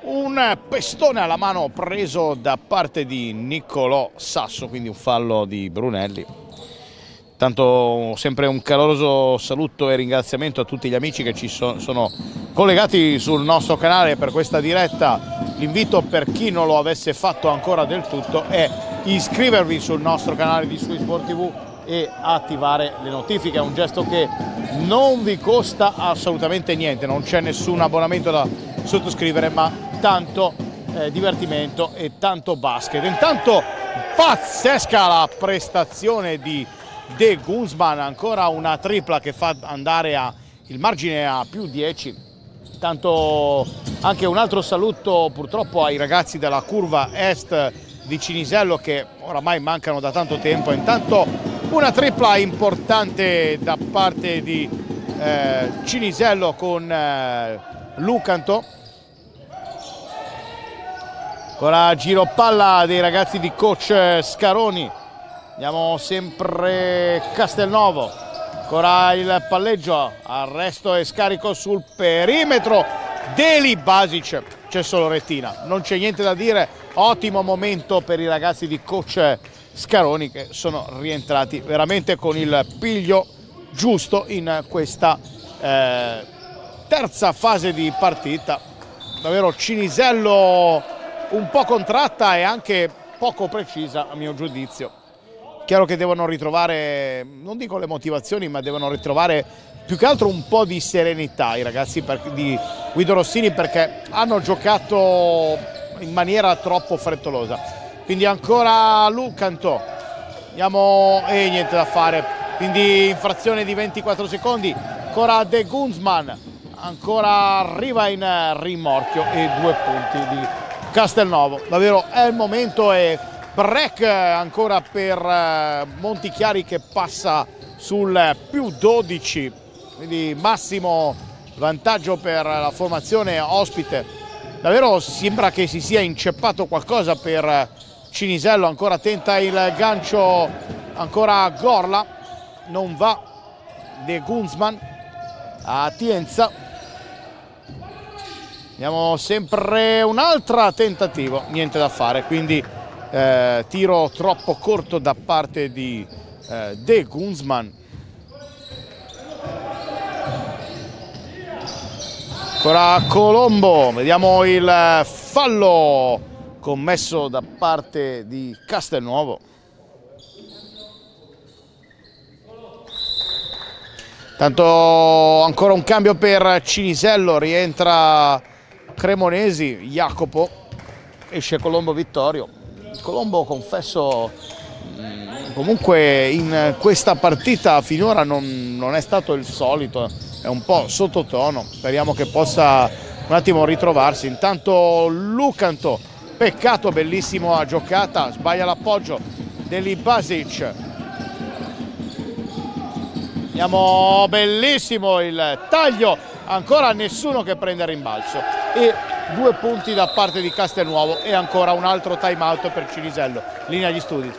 un pestone alla mano preso da parte di Niccolò Sasso, quindi un fallo di Brunelli. Tanto sempre un caloroso saluto e ringraziamento a tutti gli amici che ci sono collegati sul nostro canale per questa diretta. L'invito, per chi non lo avesse fatto ancora del tutto, è iscrivervi sul nostro canale di Sui Sport TV e attivare le notifiche. È un gesto che non vi costa assolutamente niente, non c'è nessun abbonamento da sottoscrivere, ma tanto divertimento e tanto basket. Intanto pazzesca la prestazione di De Guzman, ancora una tripla che fa andare il margine a più 10. Tanto anche un altro saluto purtroppo ai ragazzi della curva est di Cinisello che oramai mancano da tanto tempo. Intanto una tripla importante da parte di Cinisello con Lucanto. Ancora giro palla dei ragazzi di coach Scaroni. Andiamo sempre Castelnuovo. Ancora il palleggio, arresto e scarico sul perimetro. Deli Basic, c'è solo retina, non c'è niente da dire. Ottimo momento per i ragazzi di coach Scaroni che sono rientrati veramente con il piglio giusto in questa terza fase di partita. Davvero Cinisello un po' contratta e anche poco precisa a mio giudizio. Chiaro che devono ritrovare, non dico le motivazioni, ma devono ritrovare più che altro un po' di serenità i ragazzi di Guido Rossini, perché hanno giocato in maniera troppo frettolosa. Quindi ancora Lucanto, andiamo e niente da fare, quindi infrazione di 24 secondi, ancora De Guzman, ancora arriva in rimorchio e 2 punti di Castelnuovo. Davvero è il momento e break ancora per Montichiari che passa sul più 12, quindi massimo vantaggio per la formazione ospite. Davvero sembra che si sia inceppato qualcosa per Cinisello, ancora tenta il gancio, ancora Gorla, non va. De Guzman a Tienza. Andiamo sempre un altro tentativo, niente da fare, quindi tiro troppo corto da parte di De Guzman. Ancora Colombo, vediamo il fallo commesso da parte di Castelnuovo. Tanto ancora un cambio per Cinisello, rientra Cremonesi, Jacopo, esce Colombo Vittorio. Colombo, confesso, comunque in questa partita finora non è stato il solito, è un po' sottotono, speriamo che possa un attimo ritrovarsi. Intanto Lucanto, peccato, bellissima giocata, sbaglia l'appoggio Deli Basic. Andiamo, bellissimo il taglio, ancora nessuno che prende il rimbalzo e 2 punti da parte di Castelnuovo e ancora un altro time out per Cinisello. Linea agli studi.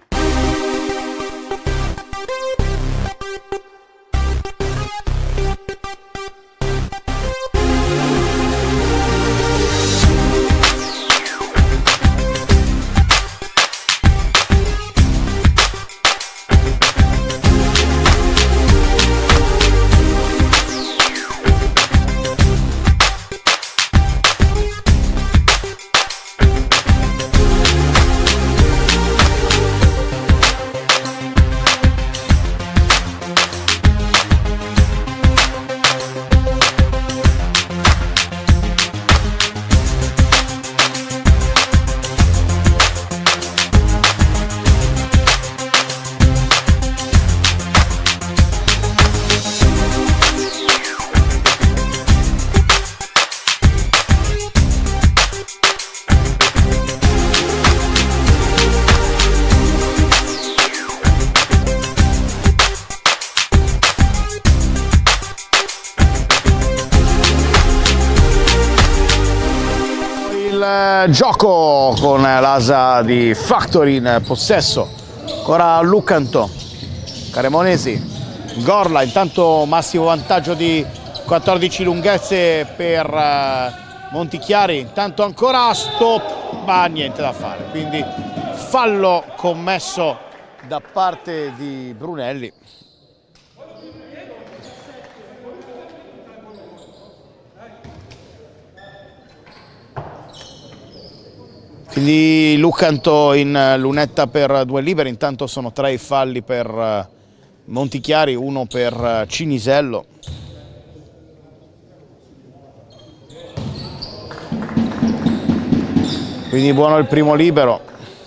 Gioco con l'asa di Factory in possesso, ancora Lucanto, Cremonesi, Gorla, intanto massimo vantaggio di 14 lunghezze per Montichiari intanto ancora stop, ma niente da fare, quindi fallo commesso da parte di Brunelli. Quindi Lucanto in lunetta per 2 liberi, intanto sono 3 i falli per Montichiari, 1 per Cinisello. Quindi buono il primo libero.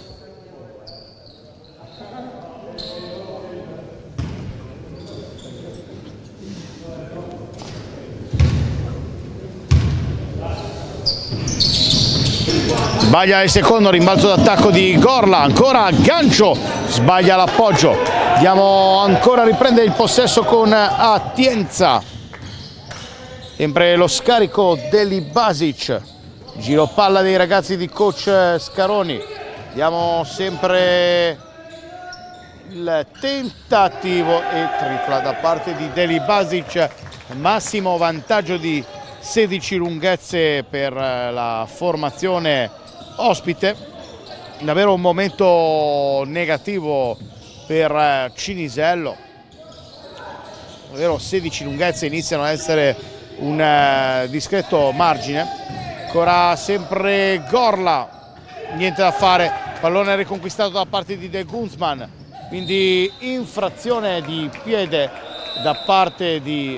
Sbaglia il secondo, rimbalzo d'attacco di Gorla, ancora gancio, sbaglia l'appoggio. Andiamo ancora a riprendere il possesso con Atienza. Sempre lo scarico Delibasic. Giro palla dei ragazzi di coach Scaroni. Diamo sempre il tentativo e tripla da parte di Delibasic. Massimo vantaggio di 16 lunghezze per la formazione ospite. Davvero un momento negativo per Cinisello. Davvero 16 lunghezze iniziano a essere un discreto margine. Ancora sempre Gorla, niente da fare, pallone riconquistato da parte di De Guzman, quindi infrazione di piede da parte di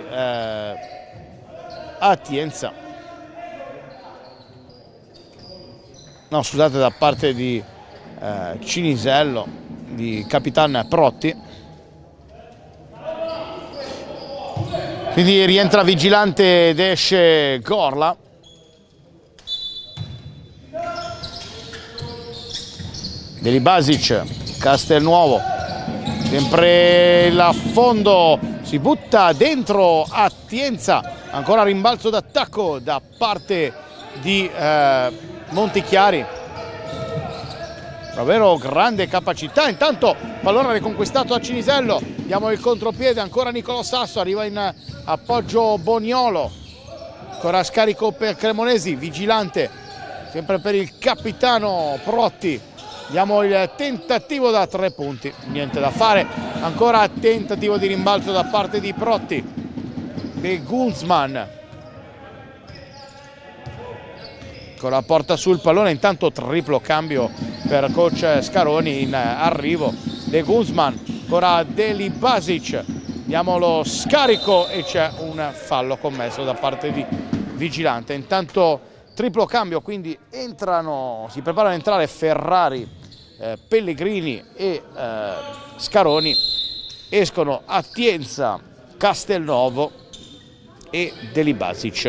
Atienza, no scusate, da parte di Cinisello, di Capitan Protti. Quindi rientra vigilante ed esce Gorla. Delibasic, Castelnuovo, sempre l'affondo, si butta dentro Atienza, ancora rimbalzo d'attacco da parte di Montichiari. Davvero grande capacità, intanto pallone riconquistato a Cinisello, diamo il contropiede, ancora Nicolò Sasso, arriva in appoggio Boniolo, ancora scarico per Cremonesi, vigilante, sempre per il capitano Protti. Diamo il tentativo da 3 punti, niente da fare, ancora tentativo di rimbalzo da parte di Protti. De Guzman ancora porta sul pallone, intanto triplo cambio per coach Scaroni in arrivo. De Guzman, ancora Delibasic, diamo lo scarico e c'è un fallo commesso da parte di vigilante. Intanto triplo cambio, quindi si preparano ad entrare Ferrari, Pellegrini e Scaroni, escono Atienza, Castelnuovo e Delibasic.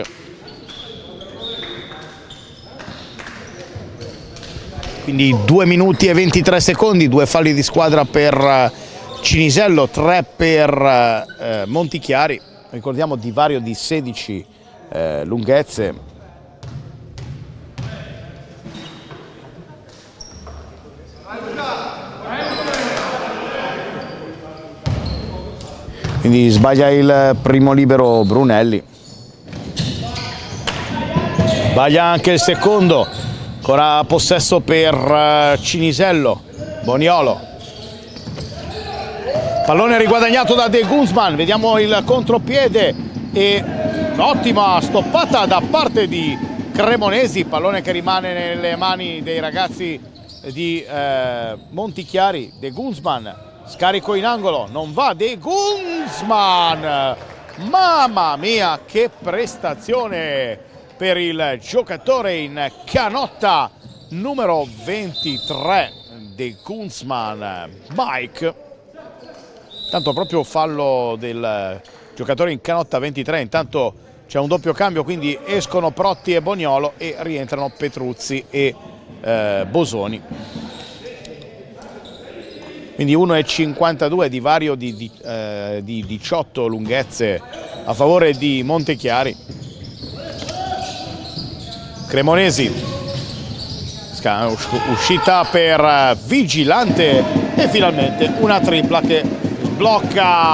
Quindi 2 minuti e 23 secondi, 2 falli di squadra per Cinisello, 3 per Montichiari, ricordiamo divario di 16 lunghezze. Quindi sbaglia il primo libero Brunelli, sbaglia anche il secondo, ancora possesso per Cinisello, Boniolo, pallone riguadagnato da De Guzman, vediamo il contropiede e un'ottima stoppata da parte di Cremonesi, pallone che rimane nelle mani dei ragazzi di Montichiari. De Guzman, scarico in angolo, non va De Guzman, mamma mia che prestazione per il giocatore in canotta numero 23, De Guzman, Mike. Tanto proprio fallo del giocatore in canotta 23, intanto c'è un doppio cambio, quindi escono Protti e Boniolo e rientrano Petruzzi e Bosoni. Quindi 1,52 di vario di 18 lunghezze a favore di Montichiari. Cremonesi, uscita per vigilante e finalmente una tripla che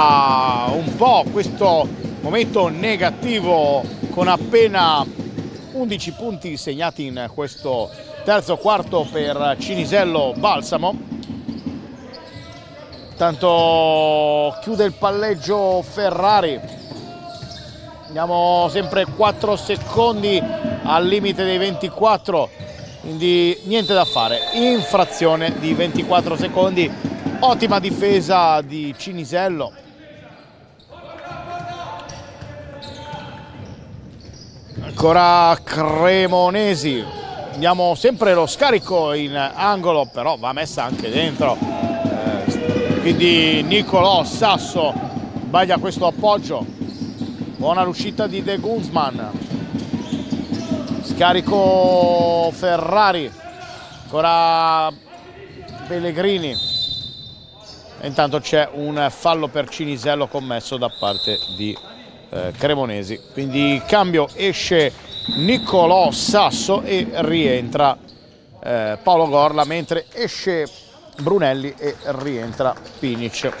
sblocca un po' questo momento negativo con appena 11 punti segnati in questo terzo quarto per Cinisello Balsamo. Intanto chiude il palleggio Ferrari. Andiamo sempre 4 secondi al limite dei 24, quindi niente da fare, infrazione di 24 secondi, ottima difesa di Cinisello. Ancora Cremonesi, abbiamo sempre lo scarico in angolo, però va messa anche dentro, quindi Nicolò Sasso sbaglia questo appoggio. Buona l'uscita di De Guzman, scarico Ferrari, ancora Pellegrini, e intanto c'è un fallo per Cinisello commesso da parte di Cremonesi, quindi cambio, esce Nicolò Sasso e rientra Paolo Gorla, mentre esce Brunelli e rientra Pinic.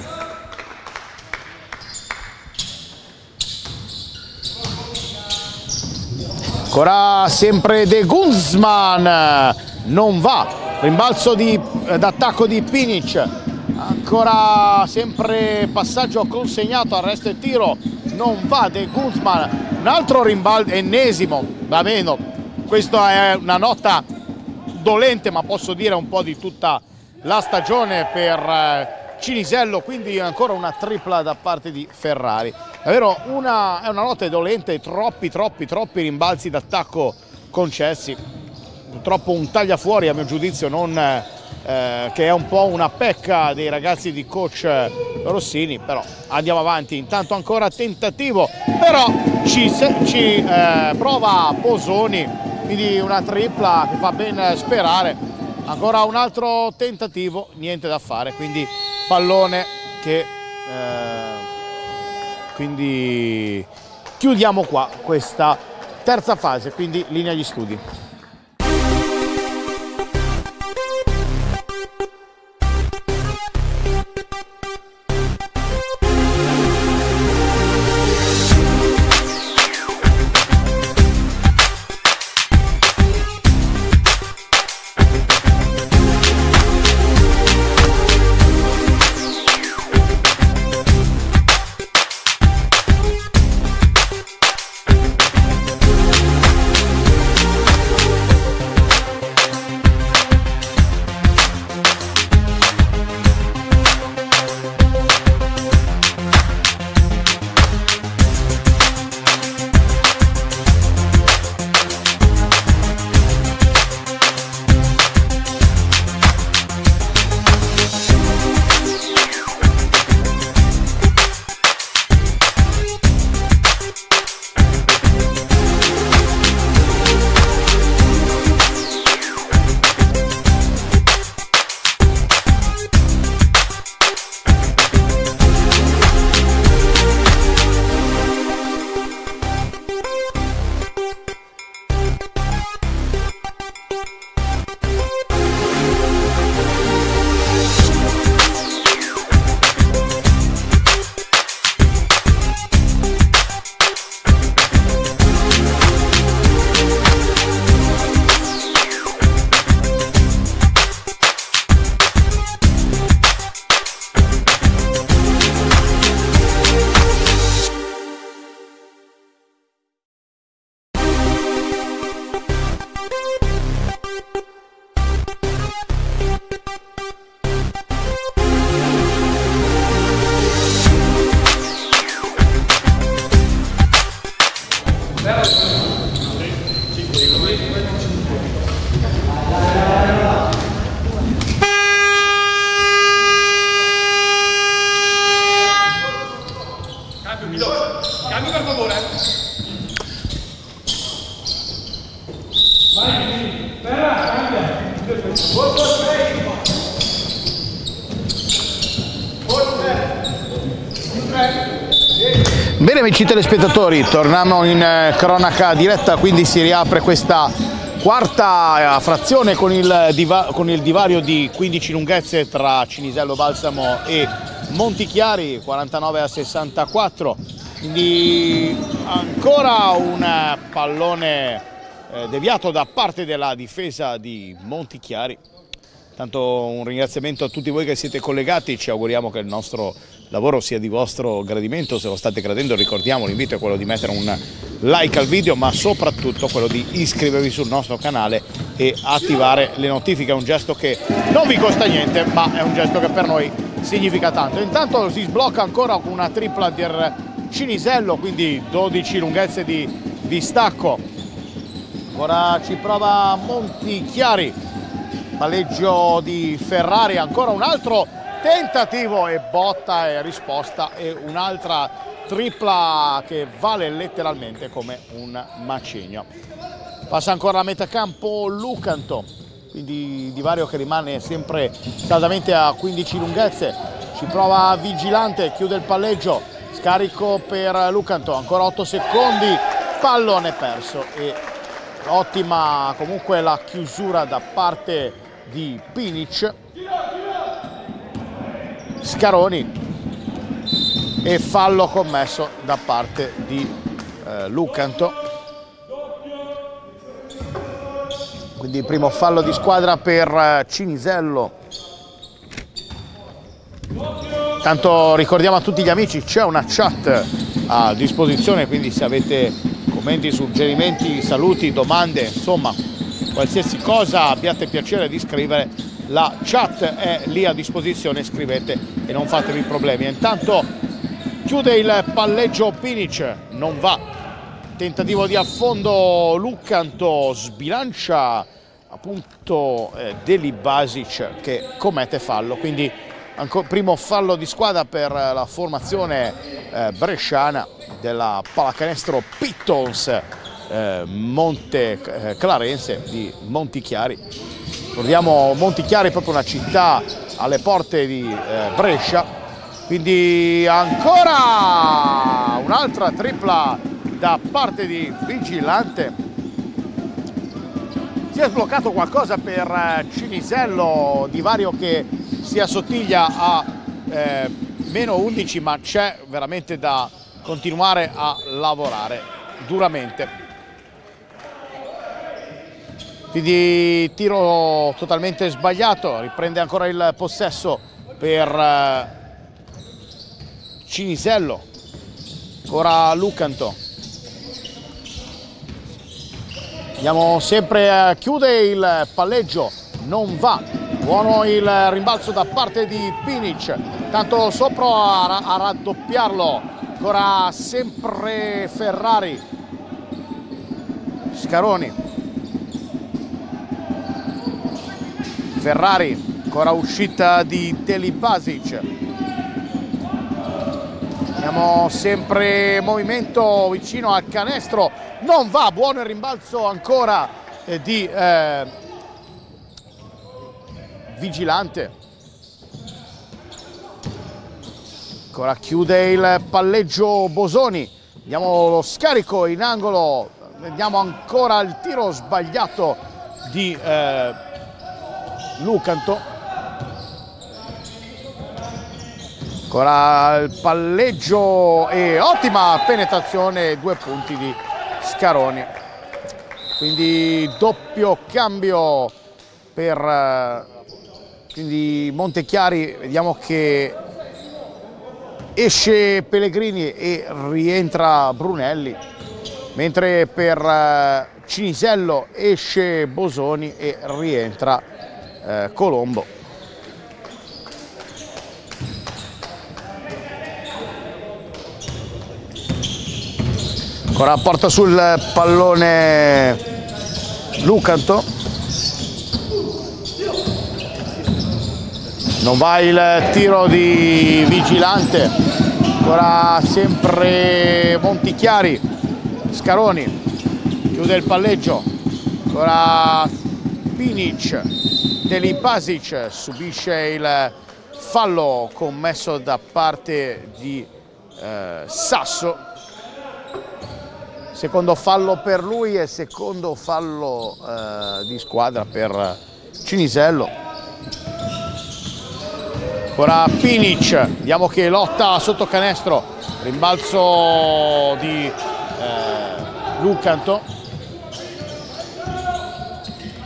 Ancora sempre De Guzman, non va, rimbalzo d'attacco di Pinic, ancora sempre passaggio consegnato, arresto e tiro, non va De Guzman, un altro rimbalzo, ennesimo, va bene, questa è una nota dolente, ma posso dire un po' di tutta la stagione per Cinisello, quindi ancora una tripla da parte di Ferrari. Davvero è una nota dolente, troppi rimbalzi d'attacco concessi, purtroppo un tagliafuori a mio giudizio che è un po' una pecca dei ragazzi di coach Rossini, però andiamo avanti. Intanto ancora tentativo, però ci prova Posoni, quindi una tripla che fa ben sperare. Ancora un altro tentativo, niente da fare, quindi pallone che quindi chiudiamo qua questa terza fase, quindi linea agli studi. Cambio per favore. Vai, Ferra, cambia. Bene amici telespettatori, torniamo in cronaca diretta, quindi si riapre questa quarta frazione con il divario di 15 lunghezze tra Cinisello Balsamo e Montichiari, 49-64, quindi ancora un pallone deviato da parte della difesa di Montichiari. Tanto un ringraziamento a tutti voi che siete collegati, ci auguriamo che il nostro lavoro sia di vostro gradimento. Se lo state gradendo, ricordiamo, l'invito è quello di mettere un like al video, ma soprattutto quello di iscrivervi sul nostro canale e attivare le notifiche. È un gesto che non vi costa niente, ma è un gesto che per noi significa tanto. Intanto si sblocca ancora con una tripla del Cinisello, quindi 12 lunghezze di distacco. Ora ci prova Montichiari. Palleggio di Ferrari, ancora un altro tentativo e botta e risposta, e un'altra tripla che vale letteralmente come un macigno. Passa ancora a metacampo Lucanto, quindi Divario che rimane sempre saldamente a 15 lunghezze. Ci prova Vigilante, chiude il palleggio, scarico per Lucanto, ancora 8 secondi, pallone perso e ottima comunque la chiusura da parte di Pinic. Scaroni e fallo commesso da parte di Lucanto. Quindi il primo fallo di squadra per Cinisello. Tanto ricordiamo a tutti gli amici, c'è una chat a disposizione, quindi se avete commenti, suggerimenti, saluti, domande, insomma qualsiasi cosa abbiate piacere di scrivere, la chat è lì a disposizione, scrivete e non fatevi problemi. Intanto chiude il palleggio Pinic, non va, tentativo di affondo Lucanto, sbilancia appunto Deli Basic che commette fallo, quindi primo fallo di squadra per la formazione bresciana della pallacanestro Pittons Monte Clarense di Montichiari. Ricordiamo Montichiari è proprio una città alle porte di Brescia, quindi ancora un'altra tripla da parte di Vigilante. Si è sbloccato qualcosa per Cinisello, Divario che si assottiglia a meno 11, ma c'è veramente da continuare a lavorare duramente. Quindi tiro totalmente sbagliato, riprende ancora il possesso per Cinisello, ancora Lucanto. Andiamo sempre, chiude il palleggio, non va, buono il rimbalzo da parte di Pinic, tanto sopra a raddoppiarlo, ancora sempre Ferrari, Scaroni. Ferrari, ancora uscita di Deli Basic. Abbiamo sempre movimento vicino al canestro, non va, buono il rimbalzo ancora di Vigilante. Ancora chiude il palleggio Bosoni, vediamo lo scarico in angolo, vediamo ancora il tiro sbagliato di Lucanto. Ancora il palleggio e ottima penetrazione, 2 punti di Scaroni. Quindi doppio cambio per quindi Montichiari, vediamo che esce Pellegrini e rientra Brunelli, mentre per Cinisello esce Bosoni e rientra Colombo. Ancora porta sul pallone Lucanto, non va il tiro di Vigilante, ancora sempre Montichiari, Scaroni chiude il palleggio, ancora Pinic, Deli Basic subisce il fallo commesso da parte di Sasso. Secondo fallo per lui e secondo fallo di squadra per Cinisello. Ora Pinic, vediamo che lotta sotto canestro, rimbalzo di Lucanto.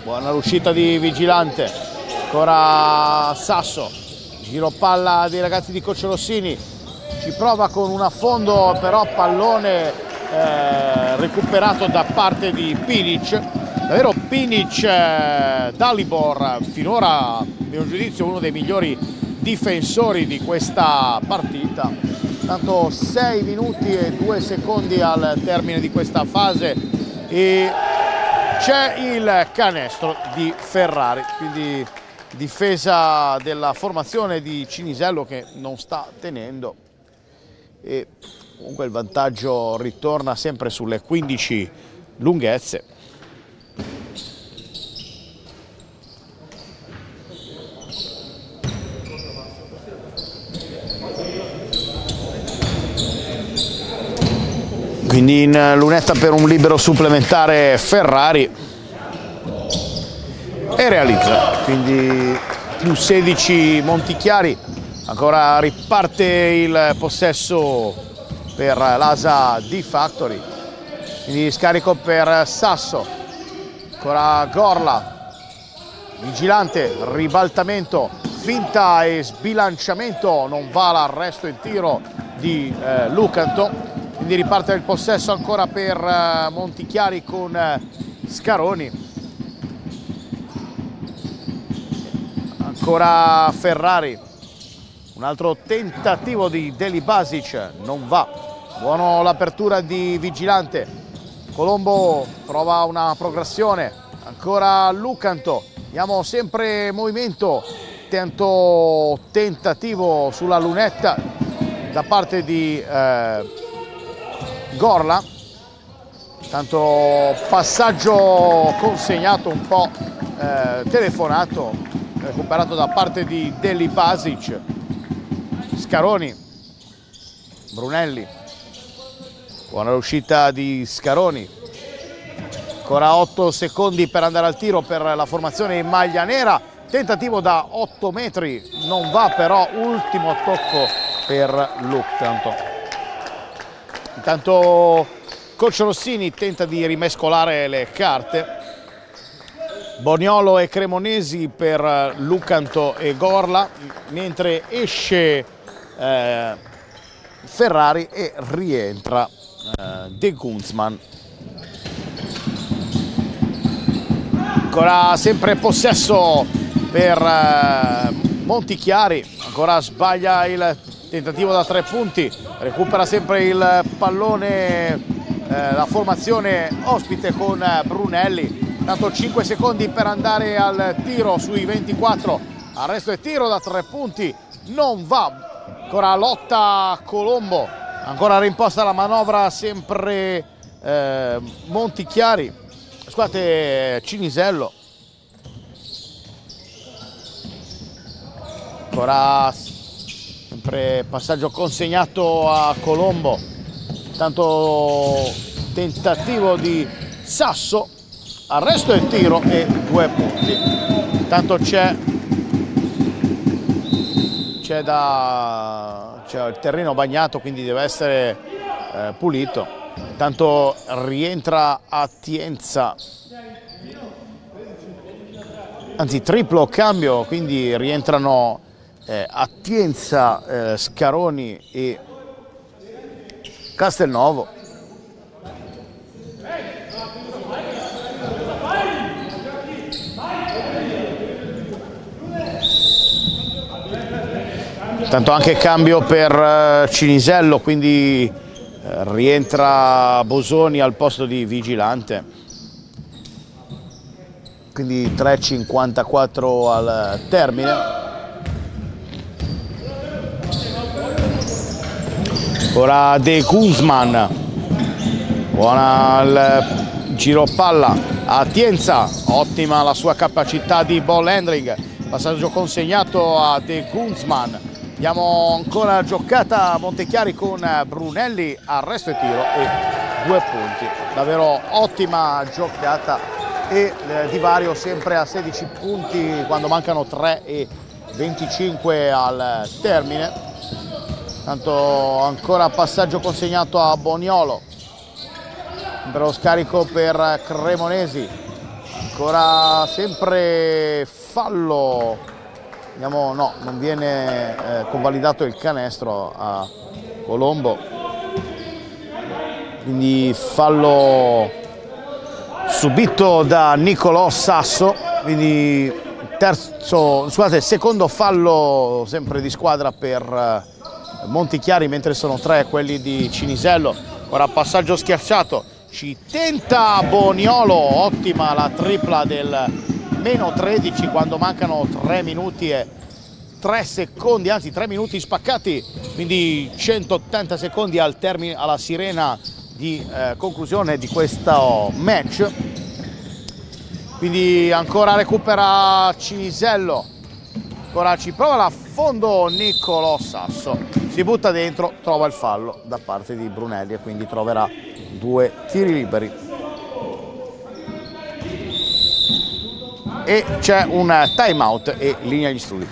buona l'uscita di Vigilante, ancora Sasso, giro palla dei ragazzi di Coach Rossini, ci prova con un affondo, però pallone recuperato da parte di Pinic. Davvero Pinic, Dalibor finora a mio giudizio uno dei migliori difensori di questa partita. Tanto 6 minuti e 2 secondi al termine di questa fase e c'è il canestro di Ferrari, quindi difesa della formazione di Cinisello che non sta tenendo e comunque il vantaggio ritorna sempre sulle 15 lunghezze. Quindi in lunetta per un libero supplementare Ferrari e realizza, quindi più 16 Montichiari, ancora riparte il possesso per l'ASA di Factory, quindi scarico per Sasso, ancora Gorla, Vigilante, ribaltamento, finta e sbilanciamento, non va l'arresto in tiro di Lucanto. Quindi riparte il possesso ancora per Montichiari con Scaroni. Ancora Ferrari. Un altro tentativo di Deli Basic, non va. Buono l'apertura di Vigilante. Colombo prova una progressione. Ancora Lucanto. Diamo sempre movimento. Tentativo sulla lunetta da parte di Gorla, tanto passaggio consegnato un po' telefonato, recuperato da parte di Deli Basic. Scaroni, Brunelli, buona l'uscita di Scaroni, ancora 8 secondi per andare al tiro per la formazione in maglia nera, tentativo da 8 metri, non va però, ultimo tocco per Lucanto. Intanto Coach Rossini tenta di rimescolare le carte. Boniolo e Cremonesi per Lucanto e Gorla, mentre esce Ferrari e rientra De Gunzman. Ancora sempre possesso per Montichiari, ancora sbaglia il tentativo da 3 punti, recupera sempre il pallone la formazione ospite con Brunelli, tanto 5 secondi per andare al tiro sui 24, arresto e tiro da 3 punti, non va, ancora lotta Colombo, ancora rimposta la manovra sempre Montichiari, scusate Cinisello, ancora sempre passaggio consegnato a Colombo, tanto tentativo di Sasso, arresto e tiro e 2 punti. Tanto c'è il terreno bagnato, quindi deve essere pulito. Tanto rientra Atienza, anzi triplo cambio, quindi rientrano Atienza, Scaroni e Castelnuovo. Tanto anche cambio per Cinisello, quindi rientra Bosoni al posto di Vigilante. Quindi 3:54 al termine. Ora De Guzman, buona il giro palla, Atienza, ottima la sua capacità di ball handling, passaggio consegnato a De Guzman, diamo ancora giocata a Montechiari con Brunelli, arresto e tiro e 2 punti, davvero ottima giocata e divario sempre a 16 punti quando mancano 3:25 al termine. Tanto ancora passaggio consegnato a Boniolo, per lo scarico per Cremonesi, ancora sempre fallo, vediamo, no, non viene convalidato il canestro a Colombo, quindi fallo subito da Nicolò Sasso, quindi secondo fallo sempre di squadra per Montichiari, mentre sono 3 quelli di Cinisello. Ora passaggio schiacciato, ci tenta Boniolo, ottima la tripla del meno 13 quando mancano 3 minuti e 3 secondi, anzi 3 minuti spaccati, quindi 180 secondi al termine, alla sirena di conclusione di questo match. Quindi ancora recupera Cinisello, ancora ci prova a fondo Nicolò Sasso, si butta dentro, trova il fallo da parte di Brunelli e quindi troverà 2 tiri liberi. E c'è un time out e linea agli studi.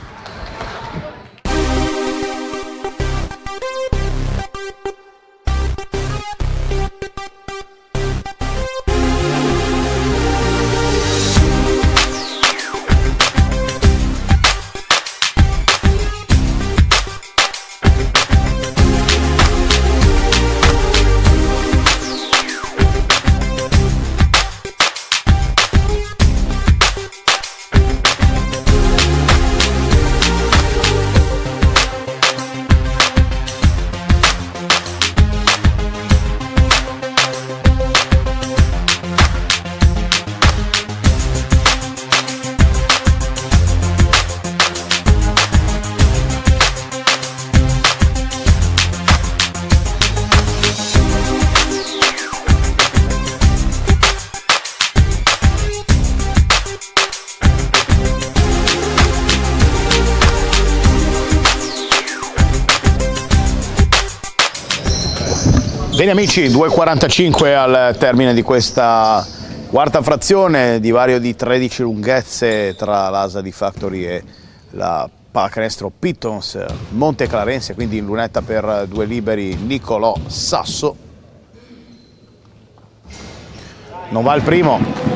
Bene amici, 2:45 al termine di questa quarta frazione, divario di 13 lunghezze tra l'Asa di Factory e la pallacanestro Pittons Monteclarense, quindi in lunetta per 2 liberi Nicolò Sasso. Non va il primo.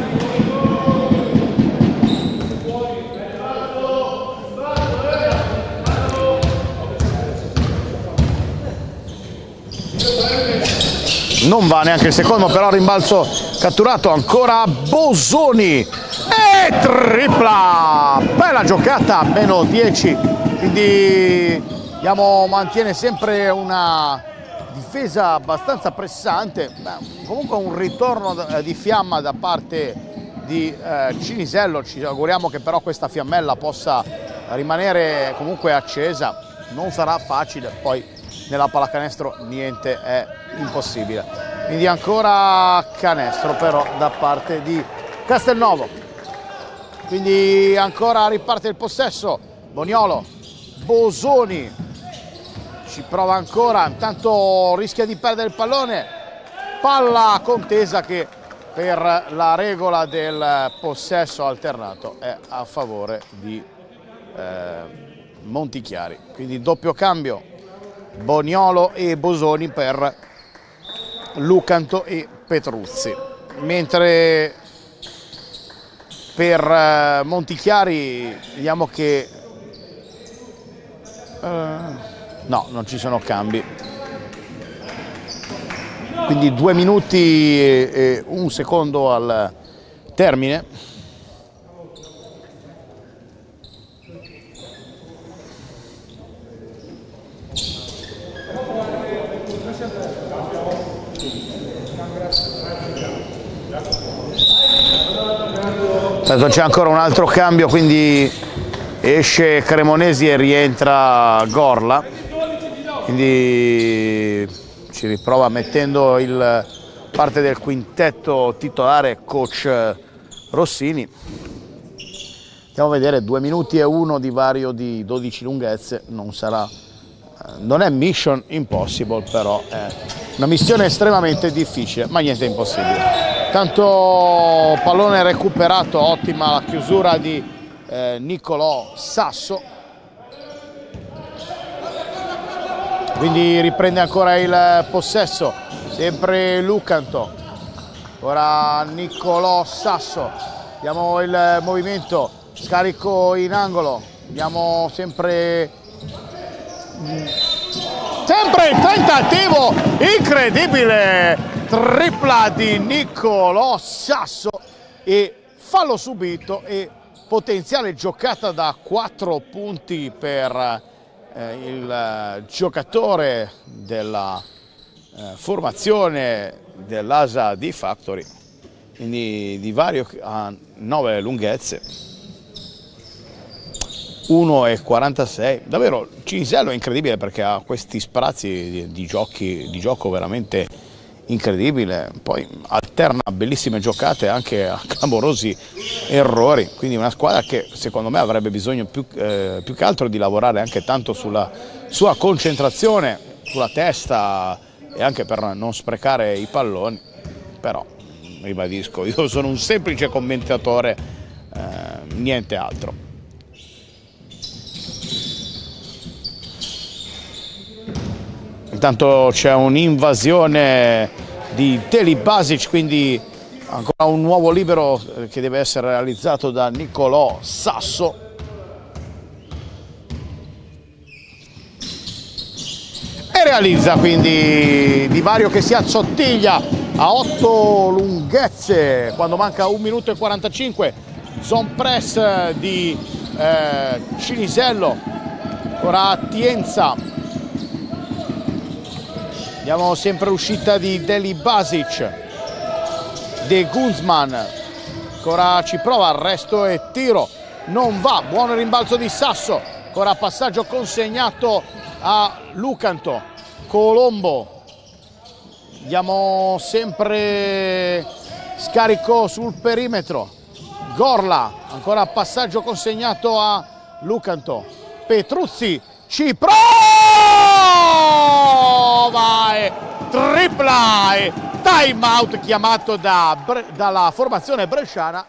Non va neanche il secondo, però rimbalzo catturato, ancora Bosoni e tripla, bella giocata, meno 10, quindi mantiene sempre una difesa abbastanza pressante. Comunque un ritorno di fiamma da parte di Cinisello, ci auguriamo che però questa fiammella possa rimanere comunque accesa, non sarà facile, poi nella pallacanestro niente è impossibile, quindi ancora canestro però da parte di Castelnuovo, quindi ancora riparte il possesso. Boniolo, Bosoni ci prova ancora, intanto rischia di perdere il pallone, palla contesa che per la regola del possesso alternato è a favore di Montichiari, quindi doppio cambio Boniolo e Bosoni per Lucanto e Petruzzi, mentre per Montichiari vediamo che no, non ci sono cambi, quindi 2 minuti e 1 secondo al termine. C'è ancora un altro cambio, quindi esce Cremonesi e rientra Gorla, quindi ci riprova mettendo il parte del quintetto titolare coach Rossini. Andiamo a vedere, 2 minuti e 1 di vario di 12 lunghezze, non è mission impossible, però è una missione estremamente difficile, ma niente è impossibile. Tanto pallone recuperato, ottima la chiusura di Nicolò Sasso, quindi riprende ancora il possesso, sempre Lucanto, ora Nicolò Sasso, Vediamo il movimento, scarico in angolo, vediamo sempre il tentativo incredibile, tripla di Niccolò Sasso e fallo subito e potenziale giocata da 4 punti per il giocatore della formazione dell'Asa D-Factory, quindi Di Vario a 9 lunghezze, 1,46. Davvero Cinisello è incredibile perché ha questi spazi di gioco veramente incredibile, poi alterna bellissime giocate anche a clamorosi errori, quindi una squadra che secondo me avrebbe bisogno più che altro di lavorare anche tanto sulla sua concentrazione, sulla testa e anche per non sprecare i palloni. Però ribadisco, io sono un semplice commentatore, niente altro. Intanto c'è un'invasione di Deli Basic, quindi ancora un nuovo libero che deve essere realizzato da Niccolò Sasso. E realizza quindi Di Vario che si assottiglia a 8 lunghezze quando manca 1 minuto e 45. Zone press di Cinisello, ora Atienza. Vediamo sempre l'uscita di Deli Basic, De Guzman, ancora ci prova, arresto e tiro, non va, buon rimbalzo di Sasso, ancora passaggio consegnato a Lucanto, Colombo, vediamo sempre scarico sul perimetro, Gorla, ancora passaggio consegnato a Lucanto, Petruzzi, ci prova e tripla e time out chiamato dalla formazione bresciana.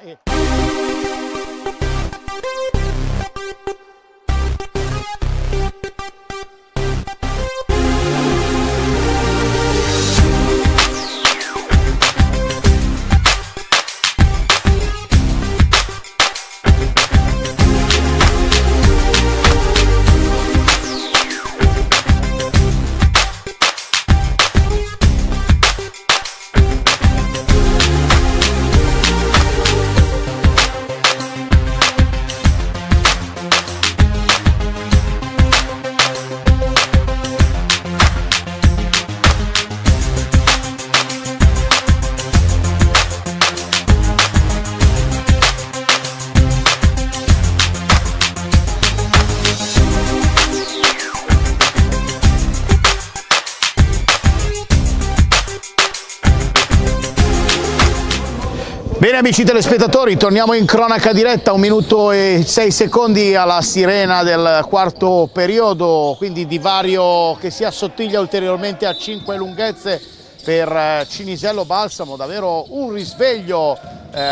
Bene amici telespettatori, torniamo in cronaca diretta, 1 minuto e 6 secondi alla sirena del quarto periodo, quindi Di Vario che si assottiglia ulteriormente a 5 lunghezze per Cinisello Balsamo, davvero un risveglio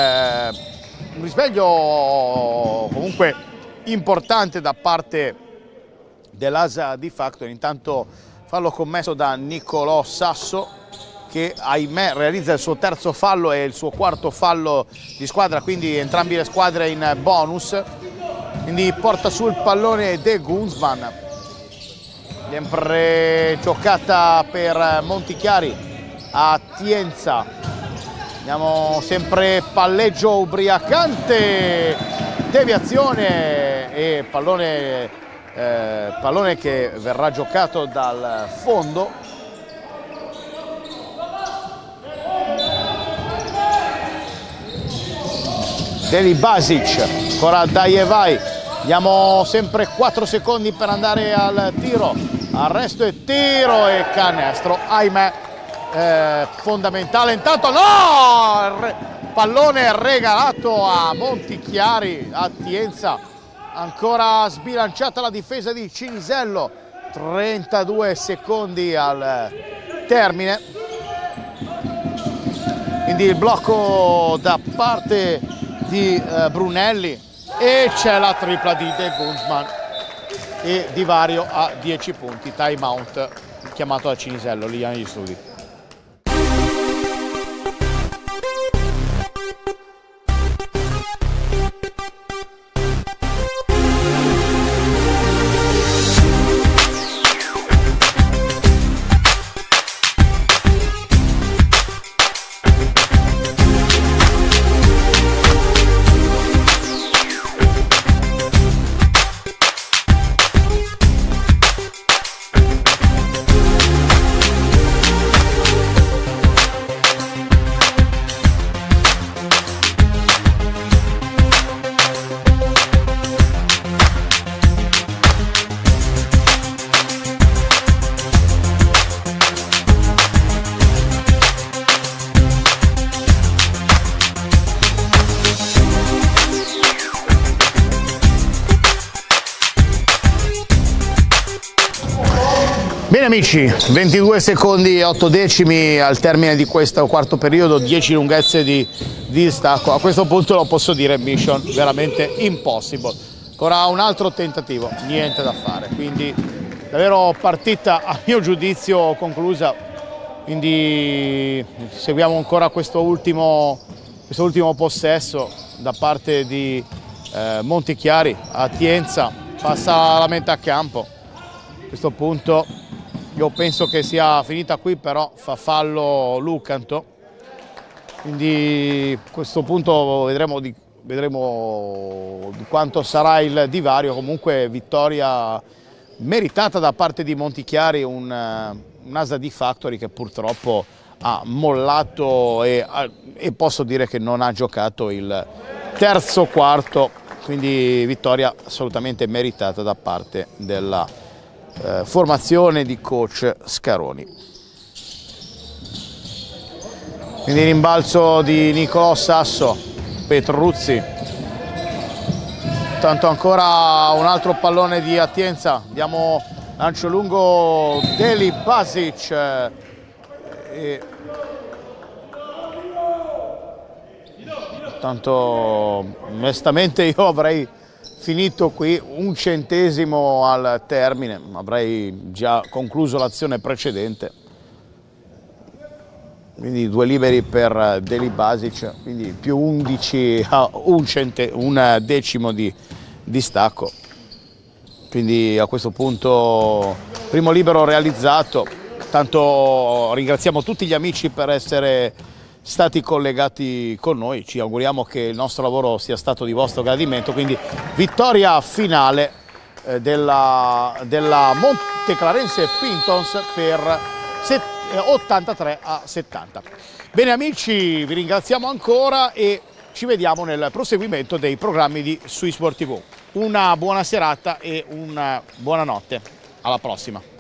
comunque importante da parte dell'Asa D-Factory. Intanto fallo commesso da Niccolò Sasso, che ahimè realizza il suo terzo fallo e il suo quarto fallo di squadra, quindi entrambe le squadre in bonus, quindi porta sul pallone De Guzman, sempre giocata per Montichiari a Tienza, abbiamo sempre palleggio ubriacante, deviazione e pallone che verrà giocato dal fondo. Deli Basic, ancora dai e vai, diamo sempre 4 secondi per andare al tiro, arresto e tiro e canestro, ahimè, fondamentale, intanto no, pallone regalato a Montichiari, a Tienza, ancora sbilanciata la difesa di Cinisello, 32 secondi al termine, quindi il blocco da parte di Brunelli e c'è la tripla di De Guzman e Di Vario a 10 punti, time out chiamato da Cinisello lì negli studi. amici, 22 secondi e 8 decimi al termine di questo quarto periodo, 10 lunghezze di distacco. A questo punto lo posso dire mission veramente impossible. Ancora un altro tentativo, niente da fare, quindi davvero partita a mio giudizio conclusa, quindi seguiamo ancora questo ultimo possesso da parte di Montichiari. Atienza passa la metà campo, a questo punto io penso che sia finita qui, però fa fallo Lucanto, quindi a questo punto vedremo di quanto sarà il divario. Comunque vittoria meritata da parte di Montichiari, un'asa di Factory che purtroppo ha mollato e posso dire che non ha giocato il terzo quarto, quindi vittoria assolutamente meritata da parte della formazione di coach Scaroni. Quindi rimbalzo di Nicolò Sasso, Petruzzi, tanto ancora un altro pallone di Atienza, abbiamo lancio lungo Deli Basic tanto onestamente io avrei finito qui un centesimo al termine, avrei già concluso l'azione precedente. Quindi 2 liberi per Deli Basic, quindi più 11 a un decimo di distacco. Quindi a questo punto primo libero realizzato. Tanto ringraziamo tutti gli amici per essere stati collegati con noi, ci auguriamo che il nostro lavoro sia stato di vostro gradimento, quindi vittoria finale della Monteclarense Pintons per 83 a 70. Bene amici, vi ringraziamo ancora e ci vediamo nel proseguimento dei programmi di Sui Sport TV. Una buona serata e una buona notte, alla prossima.